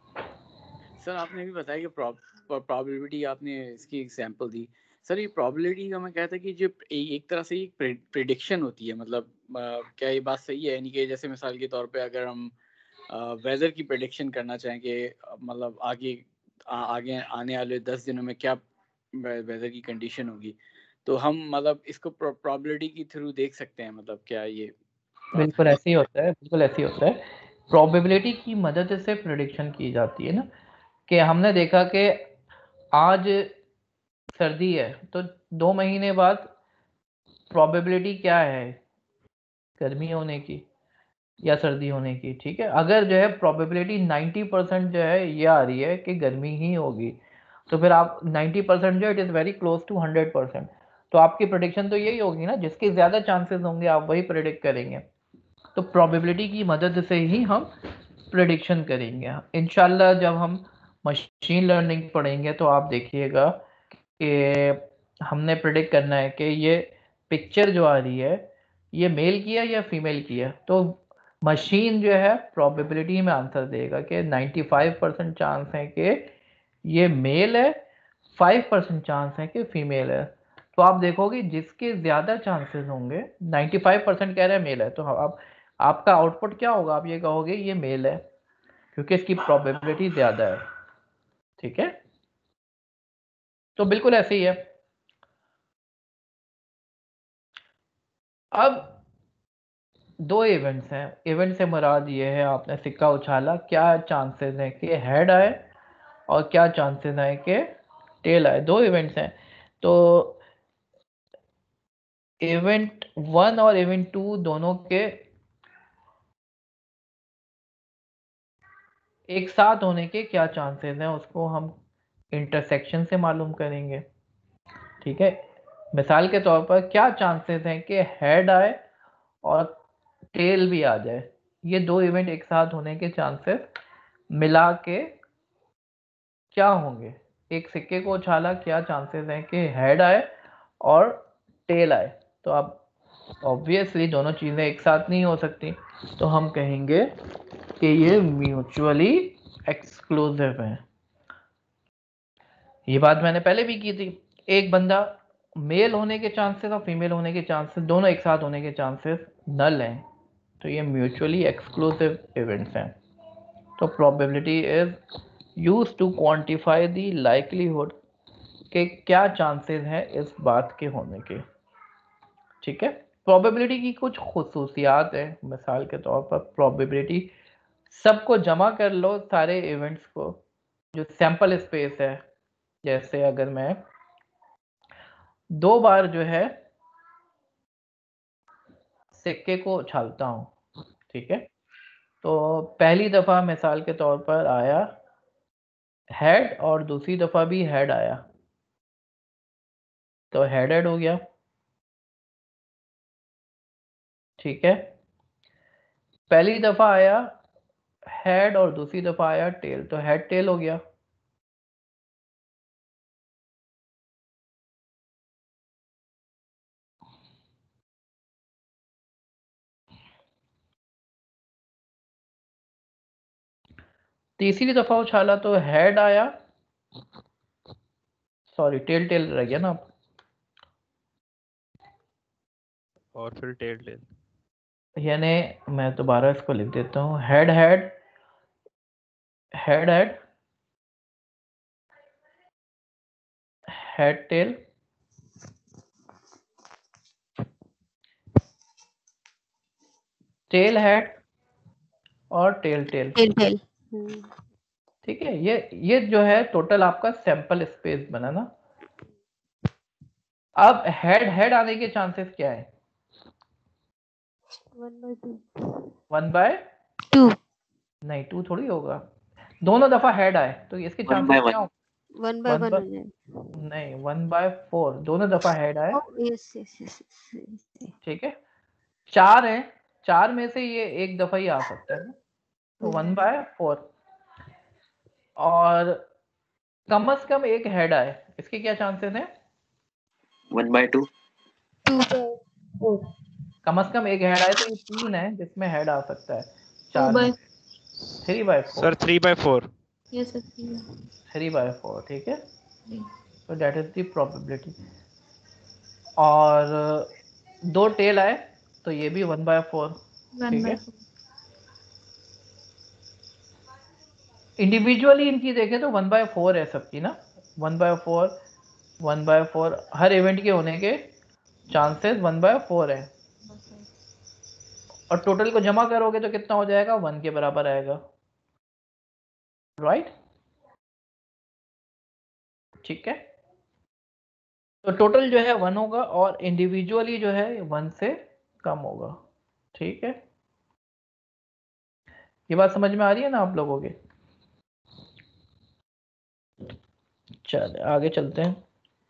सर, आपने भी बताया कि प्रोबेबिलिटी आपने इसकी एग्जांपल दी। सर ये प्रोबेबिलिटी का मैं कहता कि जो एक तरह से एक प्रिडिक्शन होती है, मतलब आ, क्या ये बात सही है? यानी कि जैसे मिसाल के तौर पे अगर हम वेदर की प्रिडिक्शन करना चाहें कि मतलब आगे आ, आगे आने वाले दस दिनों में क्या वेदर की कंडीशन होगी, तो हम मतलब इसको प्रोबेबिलिटी के थ्रू देख सकते हैं, मतलब क्या ये बिल्कुल ऐसे ही होता है, बिल्कुल ऐसे ही होता है। प्रोबेबिलिटी की मदद से प्रिडिक्शन की जाती है ना, कि हमने देखा कि आज सर्दी है तो दो महीने बाद प्रोबेबिलिटी क्या है, गर्मी होने की या सर्दी होने की, ठीक है। अगर जो है प्रोबेबिलिटी नब्बे परसेंट जो है ये आ रही है कि गर्मी ही होगी, तो फिर आप नब्बे परसेंट जो it is very close to hundred percent, तो आपकी प्रेडिक्शन तो यही होगी ना, जिसके ज़्यादा चांसेस होंगे आप वही प्रेडिक्ट करेंगे। तो प्रोबेबिलिटी की मदद से ही हम प्रेडिक्शन करेंगे। इंशाल्लाह जब हम मशीन लर्निंग पढ़ेंगे तो आप देखिएगा कि हमने प्रेडिक्ट करना है कि ये पिक्चर जो आ रही है ये मेल की है या फीमेल की है, तो मशीन जो है प्रोबेबिलिटी में आंसर देगा कि पचानवे परसेंट चांस है कि ये मेल है, पाँच परसेंट चांस है कि फीमेल है। तो आप देखोगे जिसके ज़्यादा चांसेस होंगे, पचानवे परसेंट कह रहे हैं मेल है, तो आप आपका आउटपुट क्या होगा? आप ये कहोगे ये मेल है, क्योंकि इसकी प्रोबेबिलिटी ज़्यादा है, ठीक है। तो बिल्कुल ऐसे ही है। अब दो इवेंट्स हैं, इवेंट से मुराद ये है आपने सिक्का उछाला, क्या चांसेस हैं कि हेड आए और क्या चांसेस हैं कि टेल आए, दो इवेंट्स हैं। तो इवेंट वन और इवेंट टू दोनों के एक साथ होने के क्या चांसेस हैं उसको हम इंटरसेक्शन से मालूम करेंगे, ठीक है। मिसाल के तौर पर क्या चांसेस हैं कि हेड आए और टेल भी आ जाए, ये दो इवेंट एक साथ होने के चांसेस मिला के क्या होंगे? एक सिक्के को उछाला, क्या चांसेस हैं कि हेड आए और टेल आए, तो अब ऑब्वियसली दोनों चीज़ें एक साथ नहीं हो सकती, तो हम कहेंगे कि ये म्यूचुअली एक्सक्लूसिव है। ये बात मैंने पहले भी की थी, एक बंदा मेल होने के चांसेस और फीमेल होने के चांसेस दोनों एक साथ होने के चांसेस नल हैं, तो ये म्यूचुअली एक्सक्लूसिव इवेंट्स हैं, तो probability is use to quantify the likelihood के क्या चांसेस हैं इस बात के होने के। ठीक है, प्रोबेबिलिटी की कुछ खुसूसियात है। मिसाल के तौर पर प्रोबेबिलिटी, सबको जमा कर लो सारे इवेंट्स को, जो सैंपल स्पेस है। जैसे अगर मैं दो बार जो है सिक्के को उछालता हूं, ठीक है, तो पहली दफा मिसाल के तौर पर आया हेड और दूसरी दफा भी हेड आया, तो हेड हेड हो गया। ठीक है, पहली दफा आया हेड और दूसरी दफा आया टेल, तो हेड टेल हो गया। तीसरी दफा उछाला तो हेड आया, सॉरी टेल टेल रह गया ना, और फिर टेल टेल, यानी मैं दोबारा इसको लिख देता हूँ, head head head head head tail, tail head और टेल टेल टेल टेल। ठीक है, ये ये जो है टोटल आपका सैंपल स्पेस बना ना। अब हेड हेड आने के चांसेस क्या है? One by two. One by two. नहीं, टू थोड़ी होगा, दोनों दफा हेड आए तो इसके वन बाय चांसेस क्या वन। होंगे? One by one one by हो जाए। नहीं, वन बाय फोर, दोनों दफा हेड आए। Yes yes yes. ठीक है, चार है, चार में से ये एक दफा ही आ सकता है ना, तो वन बाय फोर। और कम से कम एक हेड आए, इसके क्या चांसेस हैं? One by two. Two by four. कम से कम एक हेड आए तो ये तीन है जिसमें हेड आ सकता है, टू चार बाय में three by four. Sir three by four. Yes sir. Three by four, ठीक है, तो दैट इज द प्रोबेबिलिटी। और दो टेल आए तो ये भी वन बाय फोर, ठीक है। इंडिविजुअली इनकी देखें तो वन बाय फोर है सबकी ना, one by four one by four हर इवेंट के होने के चांसेस वन बाय फोर है। और टोटल को जमा करोगे तो कितना हो जाएगा? वन के बराबर आएगा, राइट। ठीक है, तो टोटल जो है वन होगा और इंडिविजुअली जो है वन से कम होगा। ठीक है, ये बात समझ में आ रही है ना आप लोगों के? चलिए आगे चलते हैं।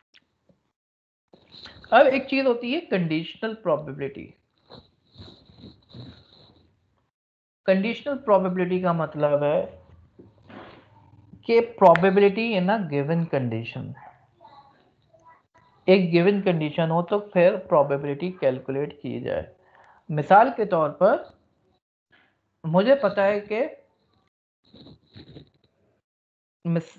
अब एक चीज होती है कंडीशनल प्रोबेबिलिटी। कंडीशनल प्रोबेबिलिटी का मतलब है कि probability in a given condition, एक गिवन कंडीशन हो तो फिर प्रोबेबिलिटी कैलकुलेट की जाए। मिसाल के तौर पर मुझे पता है कि मिस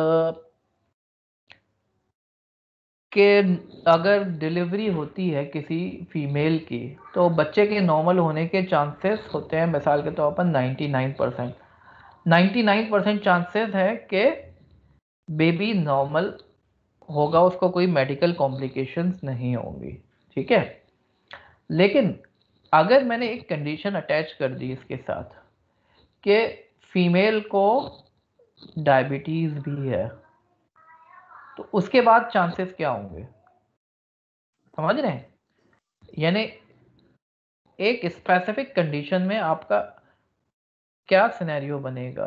कि अगर डिलीवरी होती है किसी फीमेल की तो बच्चे के नॉर्मल होने के चांसेस होते हैं मिसाल के तौर पर ninety nine percent. Ninety nine percent chances है कि बेबी नॉर्मल होगा, उसको कोई मेडिकल कॉम्प्लिकेशंस नहीं होंगी। ठीक है, लेकिन अगर मैंने एक कंडीशन अटैच कर दी इसके साथ कि फीमेल को डायबिटीज भी है, तो उसके बाद चांसेस क्या होंगे? समझ रहे हैं? यानी एक स्पेसिफिक कंडीशन में आपका क्या सिनेरियो बनेगा?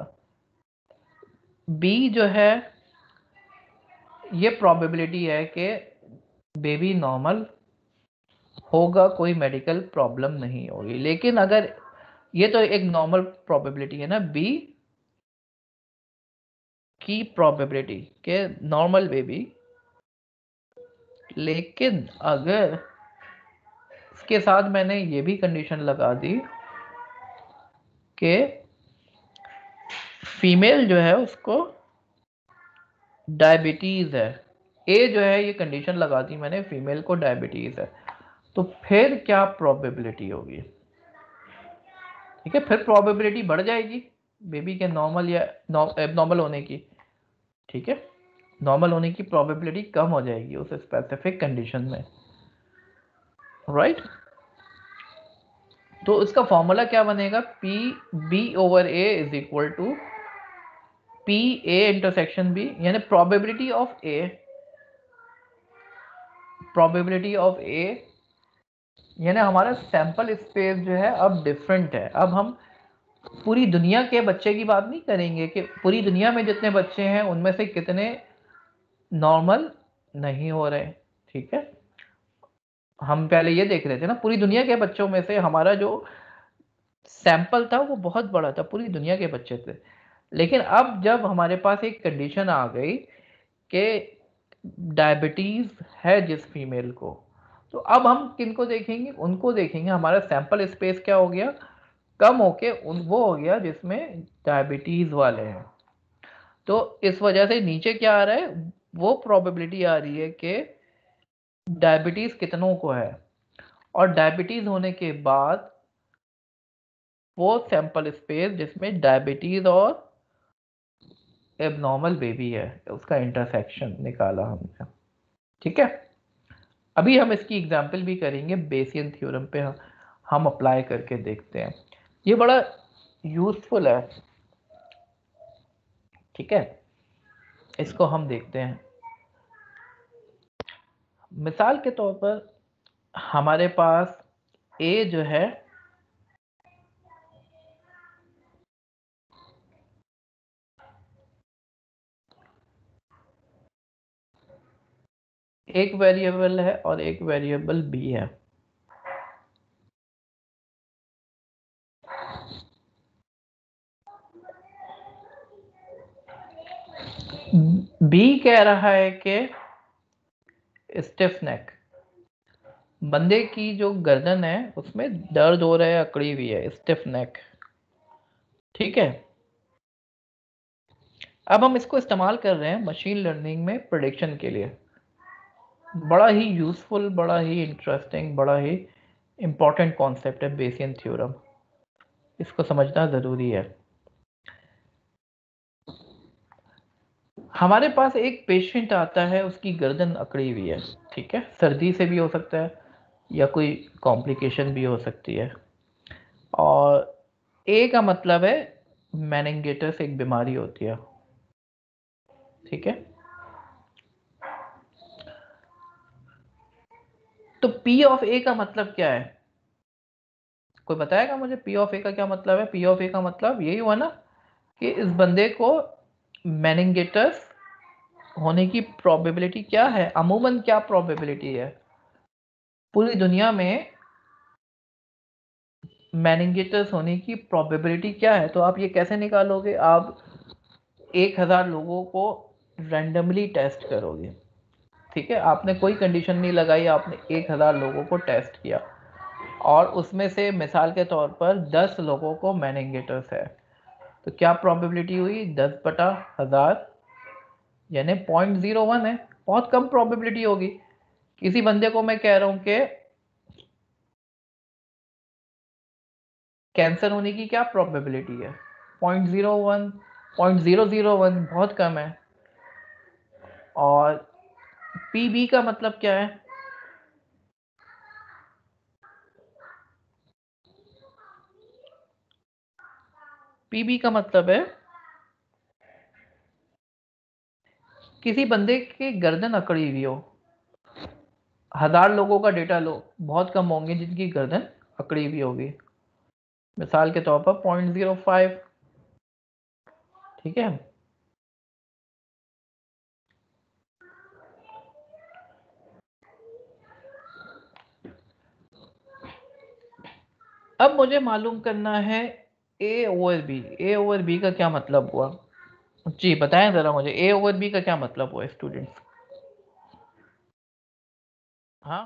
बी जो है ये प्रोबेबिलिटी है कि बेबी नॉर्मल होगा, कोई मेडिकल प्रॉब्लम नहीं होगी। लेकिन अगर ये तो एक नॉर्मल प्रोबेबिलिटी है ना, बी की प्रोबेबिलिटी के नॉर्मल बेबी, लेकिन अगर इसके साथ मैंने ये भी कंडीशन लगा दी कि फीमेल जो है उसको डायबिटीज है, ए जो है ये कंडीशन लगा दी मैंने, फीमेल को डायबिटीज है, तो फिर क्या प्रोबेबिलिटी होगी? ठीक है, फिर प्रोबेबिलिटी बढ़ जाएगी बेबी के नॉर्मल या एबनॉर्मल होने की, ठीक है, नॉर्मल होने की प्रोबेबिलिटी कम हो जाएगी उस स्पेसिफिक कंडीशन में, राइट right? तो इसका फॉर्मूला क्या बनेगा, P B over A is equal to P A intersection B, यानी probability of A, probability of A यानी हमारा सैंपल स्पेस जो है अब डिफरेंट है। अब हम पूरी दुनिया के बच्चे की बात नहीं करेंगे कि पूरी दुनिया में जितने बच्चे हैं उनमें से कितने नॉर्मल नहीं हो रहे, ठीक है। हम पहले ये देख रहे थे ना, पूरी दुनिया के बच्चों में से हमारा जो सैंपल था वो बहुत बड़ा था, पूरी दुनिया के बच्चे थे। लेकिन अब जब हमारे पास एक कंडीशन आ गई कि डायबिटीज है जिस फीमेल को, तो अब हम किनको देखेंगे, उनको देखेंगे। हमारा सैंपल स्पेस क्या हो गया, कम होके उन वो हो गया जिसमें डायबिटीज वाले हैं। तो इस वजह से नीचे क्या आ रहा है, वो प्रोबेबिलिटी आ रही है कि डायबिटीज कितनों को है, और डायबिटीज होने के बाद वो सैंपल स्पेस जिसमें डायबिटीज और एबनॉर्मल बेबी है, उसका इंटरसेक्शन निकाला हमने, ठीक है। अभी हम इसकी एग्जांपल भी करेंगे, बेसियन थ्योरम पे हम हम अप्लाई करके देखते हैं। ये बड़ा यूजफुल है, ठीक है, इसको हम देखते हैं। मिसाल के तौर पर हमारे पास ए जो है एक वेरिएबल है और एक वेरिएबल बी है। बी कह रहा है कि स्टिफ नेक, बंदे की जो गर्दन है उसमें दर्द हो रहा है, अकड़ी हुई है, स्टिफ नेक, ठीक है। अब हम इसको इस्तेमाल कर रहे हैं मशीन लर्निंग में प्रेडिक्शन के लिए। बड़ा ही यूजफुल, बड़ा ही इंटरेस्टिंग, बड़ा ही इंपॉर्टेंट कॉन्सेप्ट है बेसियन थ्योरम, इसको समझना ज़रूरी है। हमारे पास एक पेशेंट आता है, उसकी गर्दन अकड़ी हुई है, ठीक है, सर्दी से भी हो सकता है या कोई कॉम्प्लिकेशन भी हो सकती है, और ए का मतलब है मेनिंजाइटिस, एक बीमारी होती है, ठीक है। तो पी ऑफ ए का मतलब क्या है, कोई बताएगा मुझे पी ऑफ ए का क्या मतलब है? पी ऑफ ए का मतलब यही हुआ ना कि इस बंदे को मेनिंजाइटिस होने की प्रोबेबिलिटी क्या है, अमूमन क्या प्रोबेबिलिटी है पूरी दुनिया में मेनिंजाइटिस होने की प्रोबेबिलिटी क्या है? तो आप ये कैसे निकालोगे? आप एक हजार लोगों को रैंडमली टेस्ट करोगे, ठीक है, आपने कोई कंडीशन नहीं लगाई, आपने एक हजार लोगों को टेस्ट किया और उसमें से मिसाल के तौर पर दस लोगों को मेनिंजाइटिस है, तो क्या प्रोबेबिलिटी हुई? दस बटा हजार यानी पॉइंट जीरो वन है, बहुत कम प्रोबेबिलिटी होगी। किसी बंदे को मैं कह रहा हूं कि कैंसर होने की क्या प्रोबेबिलिटी है? Point zero one, point zero zero one, बहुत कम है। और पीबी का मतलब क्या है? पीबी का मतलब है किसी बंदे की गर्दन अकड़ी हुई हो, हजार लोगों का डेटा लो, बहुत कम होंगे जिनकी गर्दन अकड़ी हुई होगी, मिसाल के तौर पर पॉइंट जीरो फाइव, ठीक है। अब मुझे मालूम करना है A over B. A over B का क्या मतलब हुआ? जी बताएं जरा मुझे, ए ओवर बी का क्या मतलब हुआ स्टूडेंट्स? हाँ,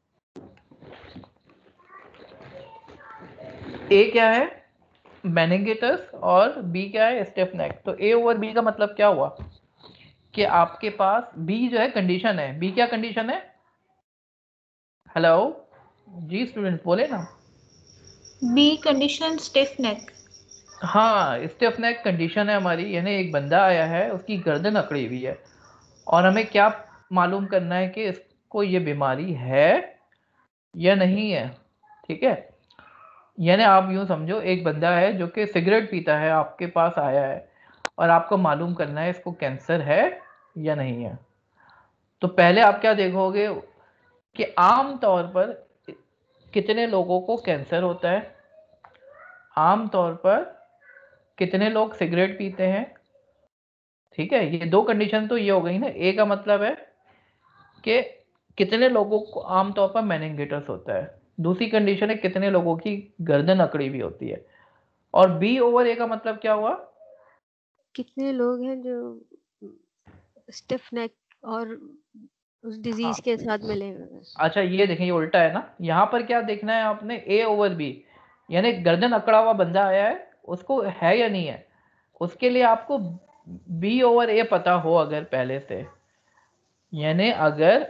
ए क्या है? मेनिंजाइटिस, और बी क्या है? Stiff neck. तो ए ओवर बी का मतलब क्या हुआ कि आपके पास बी जो है कंडीशन है, बी क्या कंडीशन है? हेलो जी स्टूडेंट्स बोले ना। B condition stiff neck. हाँ, स्टिफ नेक कंडीशन है हमारी, यानी एक बंदा आया है, उसकी गर्दन अकड़ी हुई है और हमें क्या मालूम करना है कि इसको ये बीमारी है या नहीं है। ठीक है, यानी आप यूं समझो, एक बंदा है जो कि सिगरेट पीता है, आपके पास आया है और आपको मालूम करना है इसको कैंसर है या नहीं है। तो पहले आप क्या देखोगे कि आम तौर पर कितने लोगों को कैंसर होता है, आम तौर पर कितने लोग सिगरेट पीते हैं। ठीक है, ये दो कंडीशन तो ये हो गई ना। ए का मतलब है कि कितने लोगों को आमतौर पर मेनिंगिटिस होता है, दूसरी कंडीशन है कितने लोगों की गर्दन अकड़ी हुई होती है। और बी ओवर ए का मतलब क्या हुआ? कितने लोग हैं जो स्टिफ नेक और उस डिजीज हाँ। के साथ मिले हुए हैं। अच्छा, ये देखें, ये उल्टा है ना। यहाँ पर क्या देखना है आपने? ए ओवर बी, यानी गर्दन अकड़ा हुआ बंदा आया है, उसको है या नहीं है। उसके लिए आपको बी ओवर ए पता हो अगर पहले से, यानी अगर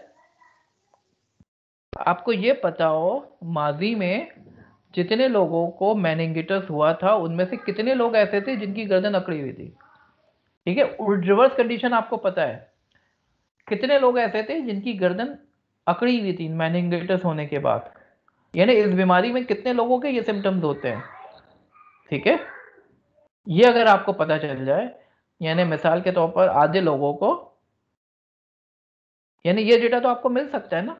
आपको ये पता हो माजी में जितने लोगों को मेनिंगिटिस हुआ था उनमें से कितने लोग ऐसे थे जिनकी गर्दन अकड़ी हुई थी। ठीक है, रिवर्स कंडीशन आपको पता है, कितने लोग ऐसे थे जिनकी गर्दन अकड़ी हुई थी मेनिंगिटिस होने के बाद, यानी इस बीमारी में कितने लोगों के ये सिम्टम्स होते हैं। ठीक है, ये अगर आपको पता चल जाए, यानी मिसाल के तौर पर आधे लोगों को, यानी ये डेटा तो आपको मिल सकता है ना,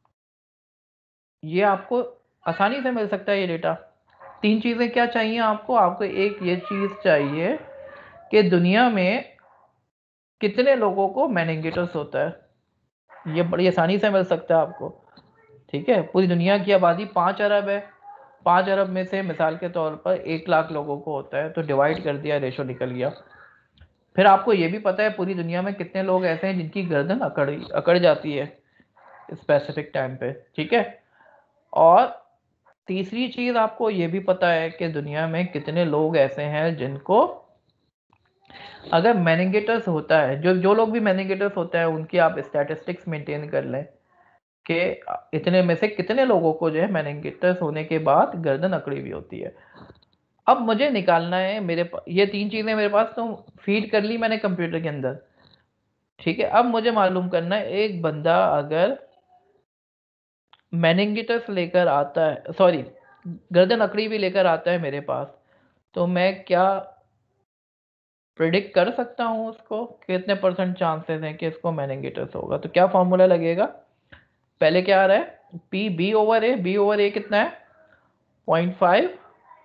ये आपको आसानी से मिल सकता है ये डेटा। तीन चीजें क्या चाहिए आपको? आपको एक ये चीज चाहिए कि दुनिया में कितने लोगों को मेनिंगिटिस होता है, ये बड़ी आसानी से मिल सकता है आपको। ठीक है, पूरी दुनिया की आबादी पाँच अरब है, पाँच अरब में से मिसाल के तौर पर एक लाख लोगों को होता है, तो डिवाइड कर दिया, रेशो निकल गया। फिर आपको ये भी पता है पूरी दुनिया में कितने लोग ऐसे हैं जिनकी गर्दन अकड़ अकड़ जाती है स्पेसिफिक टाइम पे। ठीक है, और तीसरी चीज आपको ये भी पता है कि दुनिया में कितने लोग ऐसे हैं जिनको अगर मेनिंगिटिस होता है, जो जो लोग भी मेनिंगिटिस होता है उनकी आप स्टैटिस्टिक्स मेंटेन कर लें कि इतने में से कितने लोगों को जो है मेनिंगिटिस होने के बाद गर्दन अकड़ी हुई होती है। अब मुझे निकालना है, मेरे पास ये तीन चीजें मेरे पास तो फीड कर ली मैंने कंप्यूटर के अंदर। ठीक है, अब मुझे मालूम करना है एक बंदा अगर मेनिंगिटिस लेकर आता है, सॉरी गर्दन अकड़ी भी लेकर आता है मेरे पास, तो मैं क्या प्रिडिक्ट कर सकता हूँ उसको कितने परसेंट चांसेस हैं कि इसको मेनिंगिटिस होगा। तो क्या फॉर्मूला लगेगा? पहले क्या आ रहा है? P B over A, B over A कितना है? Point five.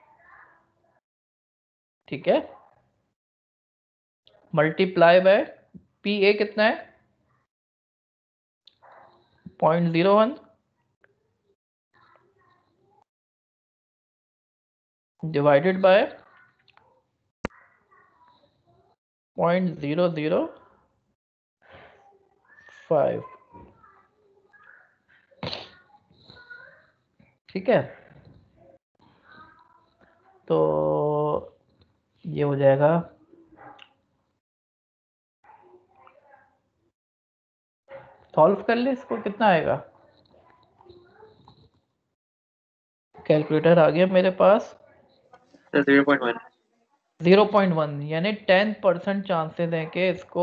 ठीक है, मल्टीप्लाई बाय पी ए कितना है? Point zero one divided by point zero zero five. ठीक है, तो ये हो जाएगा सॉल्व कर ले इसको, कितना आएगा? कैलकुलेटर आ गया मेरे पास। Zero point one zero point one यानी टेन परसेंट चांसेस हैं कि इसको,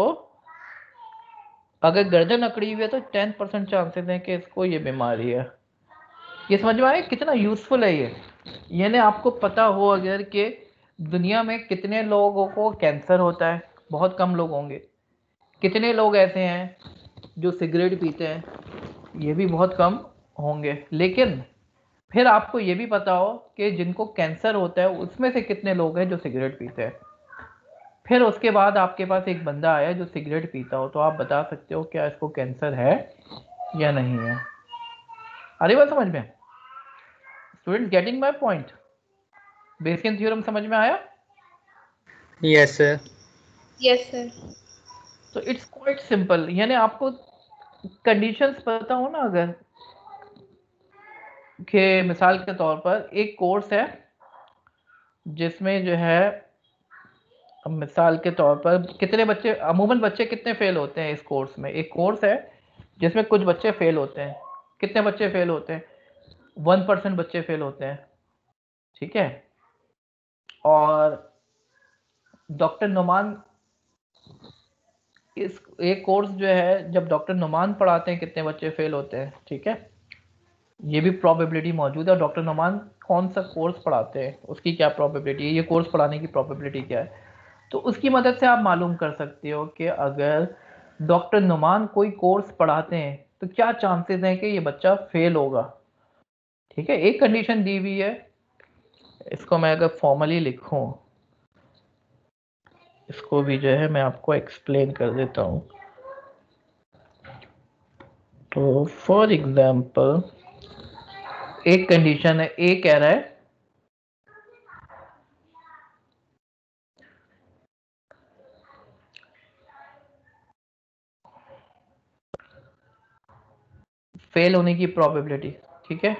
अगर गर्दन अकड़ी हुई है तो टेन परसेंट चांसेस हैं कि इसको ये बीमारी है। ये समझ में आया कितना यूजफुल है ये? यानी आपको पता हो अगर कि दुनिया में कितने लोगों को कैंसर होता है, बहुत कम लोग होंगे। कितने लोग ऐसे हैं जो सिगरेट पीते हैं, ये भी बहुत कम होंगे। लेकिन फिर आपको ये भी पता हो कि जिनको कैंसर होता है उसमें से कितने लोग हैं जो सिगरेट पीते हैं। फिर उसके बाद आपके पास एक बंदा आया जो सिगरेट पीता हो, तो आप बता सकते हो क्या इसको कैंसर है या नहीं है। अरे बात समझ में? Student getting my point? Bayesian theorem समझ में आया? Yes sir. Yes sir. तो इट्स क्वाइट सिंपल, यानी आपको कंडीशंस पता हो ना, अगर कि मिसाल के तौर पर एक कोर्स है जिसमें जो है मिसाल के तौर पर कितने बच्चे, अमूमन बच्चे कितने फेल होते हैं इस कोर्स में? एक कोर्स है जिसमें कुछ बच्चे फेल होते हैं। कितने बच्चे फेल होते हैं? वन परसेंट बच्चे फेल होते हैं। ठीक है, और डॉक्टर नुमान इस एक कोर्स जो है जब डॉक्टर नुमान पढ़ाते हैं कितने बच्चे फेल होते हैं, ठीक है, ये भी प्रोबेबिलिटी मौजूद है। डॉक्टर नुमान कौन सा कोर्स पढ़ाते हैं, उसकी क्या प्रोबेबिलिटी है, ये कोर्स पढ़ाने की प्रोबेबिलिटी क्या है, तो उसकी मदद से आप मालूम कर सकते हो कि अगर डॉक्टर नुमान कोई कोर्स पढ़ाते हैं तो क्या चांसेस हैं कि ये बच्चा फेल होगा। ठीक है, एक कंडीशन दी हुई है, इसको मैं अगर फॉर्मली लिखूं, इसको भी जो है मैं आपको एक्सप्लेन कर देता हूं। तो फॉर एग्जांपल एक कंडीशन है, ए कह रहा है फेल होने की प्रोबेबिलिटी, ठीक है,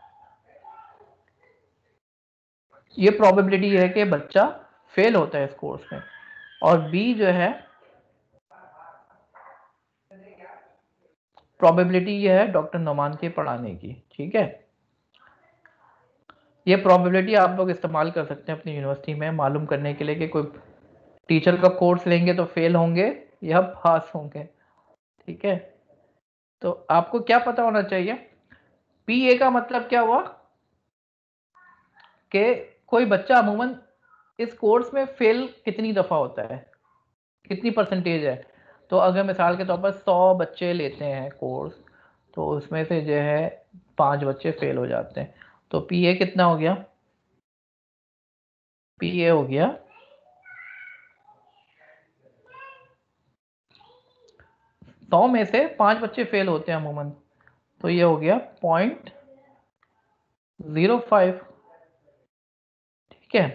ये प्रोबेबिलिटी है कि बच्चा फेल होता है इस कोर्स में, और बी जो है प्रोबेबिलिटी ये है डॉक्टर नुमान के पढ़ाने की। ठीक है, ये प्रोबेबिलिटी आप लोग इस्तेमाल कर सकते हैं अपनी यूनिवर्सिटी में मालूम करने के लिए कि कोई टीचर का कोर्स लेंगे तो फेल होंगे या पास होंगे। ठीक है, तो आपको क्या पता होना चाहिए, पी ए का मतलब क्या हुआ कि कोई बच्चा अमूमन इस कोर्स में फेल कितनी दफा होता है, कितनी परसेंटेज है। तो अगर मिसाल के तौर पर सौ बच्चे लेते हैं कोर्स, तो उसमें से जो है पांच बच्चे फेल हो जाते हैं, तो पी ए कितना हो गया, पी ए हो गया सौ में से पांच बच्चे फेल होते हैं अमूमन, तो ये हो गया पॉइंट जीरो फाइव। ठीक है,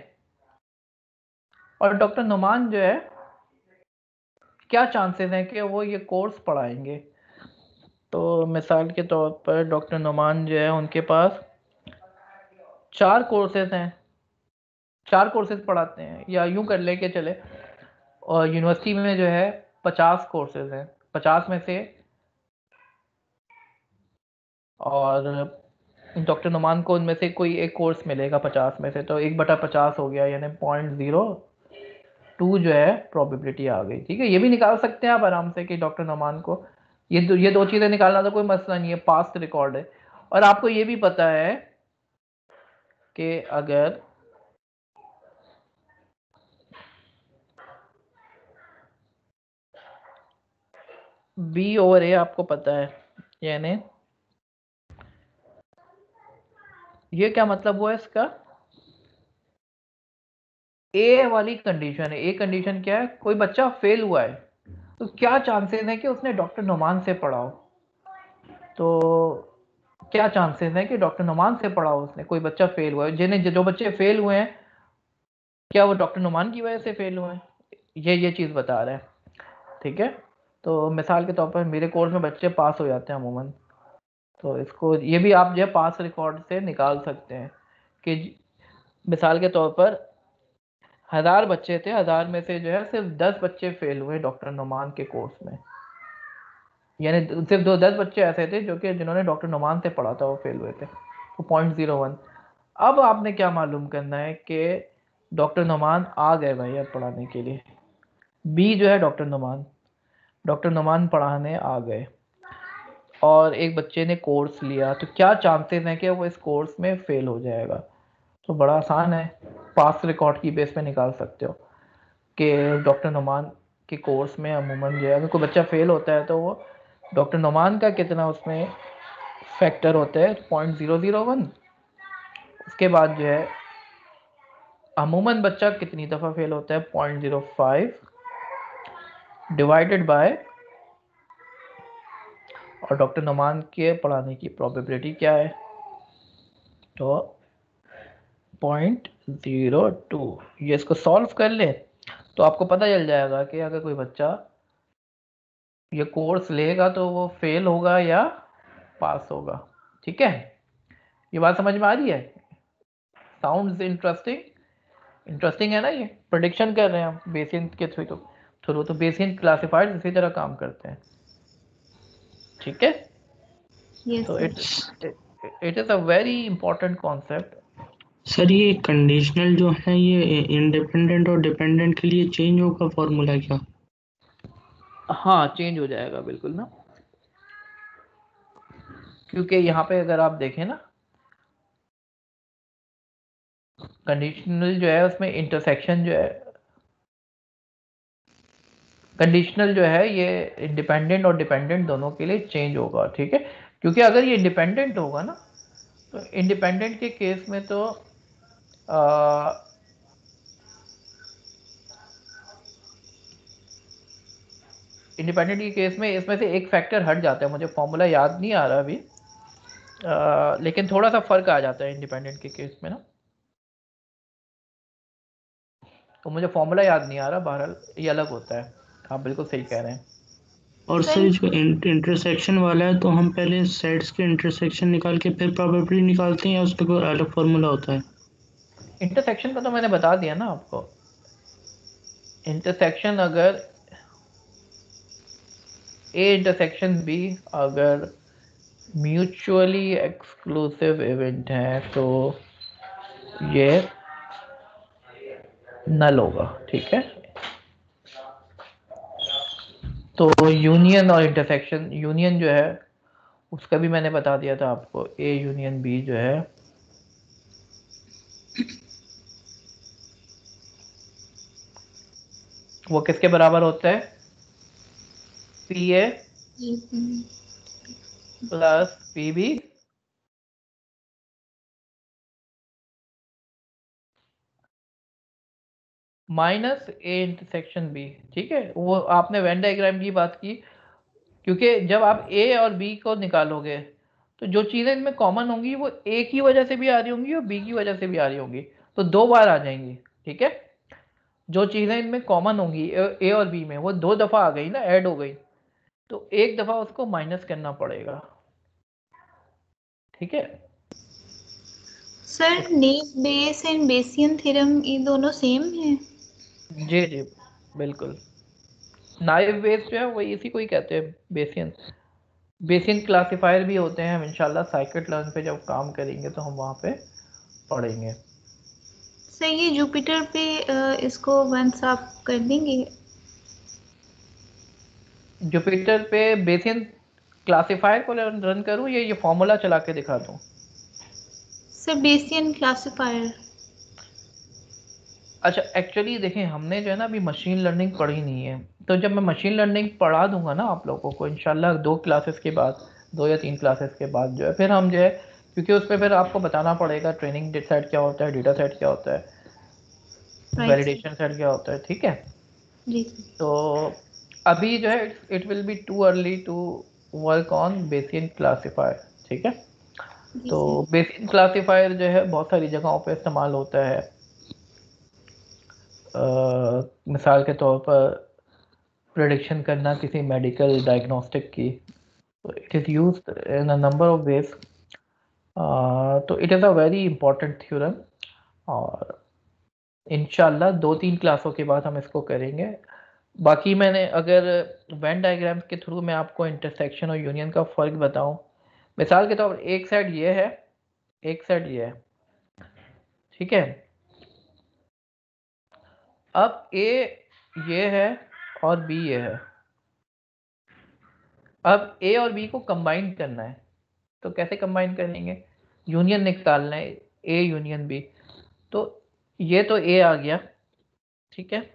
और डॉक्टर नुमान जो है क्या चांसेस हैं कि वो ये कोर्स पढ़ाएंगे। तो मिसाल के तौर पर डॉक्टर नुमान जो है उनके पास चार कोर्सेज हैं, चार कोर्सेज पढ़ाते हैं, या यूं कर लेके चले, और यूनिवर्सिटी में जो है पचास कोर्सेज हैं, पचास में से और डॉक्टर नुमान को उनमें से कोई एक कोर्स मिलेगा पचास में से, तो एक बटा पचास हो गया, यानी पॉइंट जीरो टू जो है प्रोबेबिलिटी आ गई। ठीक है, ये भी निकाल सकते हैं आप आराम से कि डॉक्टर नुमान को ये दो, ये दो चीज़ें निकालना तो कोई मसला नहीं है, पास्ट रिकॉर्ड है। और आपको ये भी पता है कि अगर बी ओवर ए आपको पता है, यानी ये क्या मतलब हुआ इसका, ए वाली कंडीशन है। ए कंडीशन क्या है, कोई बच्चा फेल हुआ है तो क्या चांसेस है कि उसने डॉक्टर नुमान से पढ़ा हो, तो क्या चांसेस है कि डॉक्टर नुमान से पढ़ा हो उसने, कोई बच्चा फेल हुआ है, जिन्हें जो बच्चे फेल हुए हैं क्या वो डॉक्टर नुमान की वजह से फेल हुए हैं, ये ये चीज़ बता रहा है। ठीक है, तो मिसाल के तौर पर मेरे कोर्स में बच्चे पास हो जाते हैं अमूमन, तो इसको ये भी आप जो है पास रिकॉर्ड से निकाल सकते हैं कि मिसाल के तौर पर हजार बच्चे थे, हजार में से जो है सिर्फ दस बच्चे फेल हुए डॉक्टर नुमान के कोर्स में, यानी सिर्फ दो दस बच्चे ऐसे थे जो कि जिन्होंने डॉक्टर नुमान से पढ़ा था वो फेल हुए थे, तो पॉइंट जीरो वन। अब आपने क्या मालूम करना है कि डॉक्टर नुमान आ गए भाई अब पढ़ाने के लिए, बी जो है डॉक्टर नुमान, डॉक्टर नुमान पढ़ाने आ गए और एक बच्चे ने कोर्स लिया, तो क्या चांसेस हैं कि वो इस कोर्स में फेल हो जाएगा। तो बड़ा आसान है, पास रिकॉर्ड की बेस पे निकाल सकते हो कि डॉक्टर नुमान के कोर्स में अमूमन जो है अगर कोई बच्चा फेल होता है तो वो डॉक्टर नुमान का कितना उसमें फैक्टर होता है, पॉइंट ज़ीरो ज़ीरो वन। उसके बाद जो है अमूमन बच्चा कितनी दफ़ा फेल होता है, point zero five divided by, और डॉक्टर नुमान के पढ़ाने की प्रोबेबिलिटी क्या है, तो पॉइंट ज़ीरो टू। ये इसको सॉल्व कर ले तो आपको पता चल जाएगा कि अगर कोई बच्चा ये कोर्स लेगा तो वो फेल होगा या पास होगा। ठीक है, ये बात समझ में आ रही है, साउंड्स इंटरेस्टिंग, इंटरेस्टिंग है ना, ये प्रेडिक्शन कर रहे हैं हम बेसियन के थ्रू, तो थ्रू तो बेसियन क्लासिफायर्स इसी तरह काम करते हैं। ठीक है, yes, तो sir. It it is a very important concept sir ये कंडीशनल जो है ये इंडिपेंडेंट और डिपेंडेंट के लिए चेंज होगा फॉर्मूला क्या? हाँ चेंज हो जाएगा बिल्कुल ना, क्योंकि यहाँ पे अगर आप देखें ना कंडीशनल जो है उसमें इंटरसेक्शन जो है, कंडीशनल जो है ये इंडिपेंडेंट और डिपेंडेंट दोनों के लिए चेंज होगा, ठीक है। क्योंकि अगर ये इंडिपेंडेंट होगा ना तो इंडिपेंडेंट के केस में तो आ, इंडिपेंडेंट के केस में इसमें से एक फैक्टर हट जाता है, मुझे फॉर्मूला याद नहीं आ रहा अभी, आ, लेकिन थोड़ा सा फर्क आ जाता है इंडिपेंडेंट के केस में ना, तो मुझे फॉर्मूला याद नहीं आ रहा, बहरहाल ये अलग होता है। आप बिल्कुल सही कह रहे हैं। और सर जो इंटरसेक्शन वाला है तो हम पहले सेट्स के इंटरसेक्शन निकाल के फिर प्रोबेबिलिटी निकालते हैं या उसका कोई अलग फॉर्मूला होता है? इंटरसेक्शन का तो मैंने बता दिया ना आपको। इंटरसेक्शन अगर ए इंटरसेक्शन बी अगर म्यूचुअली एक्सक्लूसिव इवेंट है तो ये नल होगा, ठीक है। तो यूनियन और इंटरसेक्शन, यूनियन जो है उसका भी मैंने बता दिया था आपको, ए यूनियन बी जो है वो किसके बराबर होता है, P A plus P B minus A intersection B, ठीक है। वो आपने वेन डायग्राम की बात की, क्योंकि जब आप ए और बी को निकालोगे तो जो चीज़ें इनमें कॉमन होंगी वो ए की वजह से भी आ रही होंगी और बी की वजह से भी आ रही होंगी, तो दो बार आ जाएंगी, ठीक है। जो चीज़ें इनमें कॉमन होंगी ए और बी में वो दो दफ़ा आ गई ना, ऐड हो गई, तो एक दफ़ा उसको माइनस करना पड़ेगा, ठीक है। Sir naive Bayes and Bayesian theorem ये दोनों सेम हैं? जी जी बिल्कुल, नाइव बेस जो है वही इसी को ही कहते हैं बेसियन। बेसियन क्लासिफायर भी होते हैं, हम इंशाल्लाह साइकिट लर्न पे जब काम करेंगे तो हम वहाँ पे पढ़ेंगे। सर ये जुपिटर पे अ, इसको वंस आप कर देंगे? जुपिटर पे बेसियन क्लासिफायर को रन करूँ या ये फॉर्मूला चला के दिखा दूँ? Sir Bayesian classifier. अच्छा एक्चुअली देखें हमने जो है ना अभी मशीन लर्निंग पढ़ी नहीं है, तो जब मैं मशीन लर्निंग पढ़ा दूंगा ना आप लोगों को इंशाल्लाह दो क्लासेस के बाद, दो या तीन क्लासेस के बाद जो है फिर हम जो है, क्योंकि उस पर फिर आपको बताना पड़ेगा ट्रेनिंग सेट क्या होता है, डेटा सेट क्या होता है, वैलिडेशन सेट क्या होता है, ठीक है। जी तो अभी जो है it will be too early to work on Bayesian classifier, ठीक है। तो बेसियन क्लासिफायर जो है बहुत सारी जगहों पे इस्तेमाल होता है। Uh, मिसाल के तौर पर प्रेडिक्शन करना किसी मेडिकल डायग्नोस्टिक की, it is used in a number of ways, तो it is a very important theorem और इंशाल्लाह दो तीन क्लासों के बाद हम इसको करेंगे। बाकी मैंने अगर वेन डायग्राम्स के थ्रू मैं आपको इंटरसेक्शन और यूनियन का फ़र्क बताऊं, मिसाल के तौर पर एक साइड ये है, एक साइड ये है, ठीक है। अब ए ये है और बी ये है, अब ए और बी को कंबाइन करना है, तो कैसे कंबाइन करेंगे, यूनियन निकालना है, ए यूनियन बी, तो ये तो ए आ गया, ठीक है।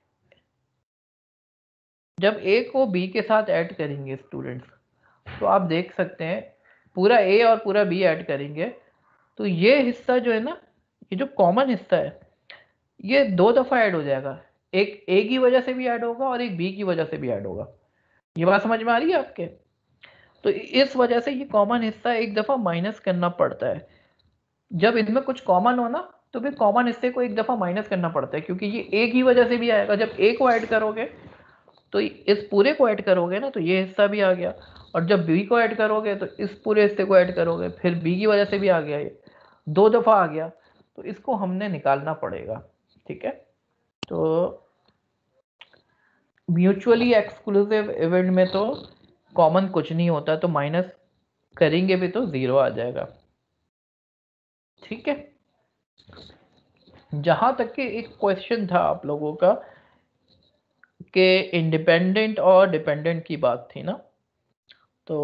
जब ए को बी के साथ ऐड करेंगे स्टूडेंट्स, तो आप देख सकते हैं पूरा ए और पूरा बी ऐड करेंगे तो ये हिस्सा जो है ना, ये जो कॉमन हिस्सा है ये दो दफ़ा ऐड हो जाएगा, एक ए की वजह से भी ऐड होगा और एक बी की वजह से भी ऐड होगा। ये बात समझ में आ रही है आपके? तो इस वजह से ये कॉमन हिस्सा एक दफ़ा माइनस करना पड़ता है। जब इनमें कुछ कॉमन हो ना तो फिर कॉमन हिस्से को एक दफ़ा माइनस करना पड़ता है, क्योंकि ये ए की वजह से भी आएगा। जब ए को ऐड करोगे तो इस पूरे को ऐड करोगे ना तो ये हिस्सा भी आ गया, और जब बी को ऐड करोगे तो इस पूरे हिस्से को ऐड करोगे, फिर बी की वजह से भी आ गया, ये दो दफ़ा आ गया, तो इसको हमने निकालना पड़ेगा, ठीक है। तो म्यूचुअली एक्सक्लूसिव इवेंट में तो कॉमन कुछ नहीं होता, तो माइनस करेंगे भी तो ज़ीरो आ जाएगा, ठीक है। जहां तक कि एक क्वेश्चन था आप लोगों का कि इंडिपेंडेंट और डिपेंडेंट की बात थी ना, तो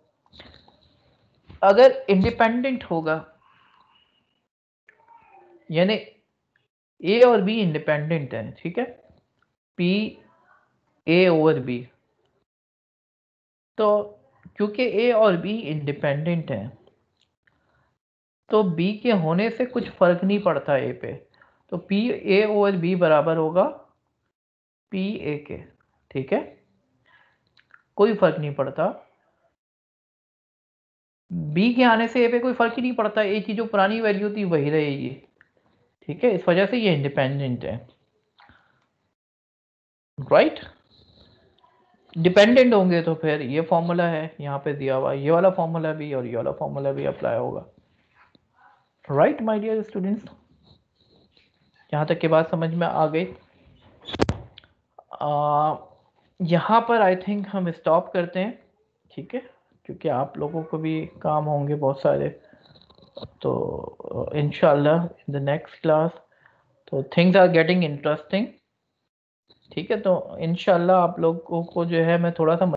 अगर इंडिपेंडेंट होगा यानी ए और बी इंडिपेंडेंट है, ठीक है, पी ए ओवर बी, तो क्योंकि ए और बी इंडिपेंडेंट हैं तो बी के होने से कुछ फर्क नहीं पड़ता ए पे, तो पी ए ओवर बी बराबर होगा पी ए के, ठीक है, कोई फर्क नहीं पड़ता। बी के आने से ए पे कोई फर्क ही नहीं पड़ता, ए की जो पुरानी वैल्यू थी वही रहेगी, ठीक है, इस वजह से ये इंडिपेंडेंट है, राइट। डिपेंडेंट होंगे तो फिर ये फॉर्मूला है यहाँ पे दिया हुआ, ये वाला फॉर्मूला भी और ये वाला फॉर्मूला भी अप्लाई होगा, राइट माय डियर स्टूडेंट्स। यहाँ तक की बात समझ में आ गई। यहाँ पर आई थिंक हम स्टॉप करते हैं, ठीक है, क्योंकि आप लोगों को भी काम होंगे बहुत सारे, तो इंशाल्लाह इन द नेक्स्ट क्लास तो थिंग्स आर गेटिंग इंटरेस्टिंग, ठीक है, तो इंशाल्लाह आप लोगों को जो है मैं थोड़ा सा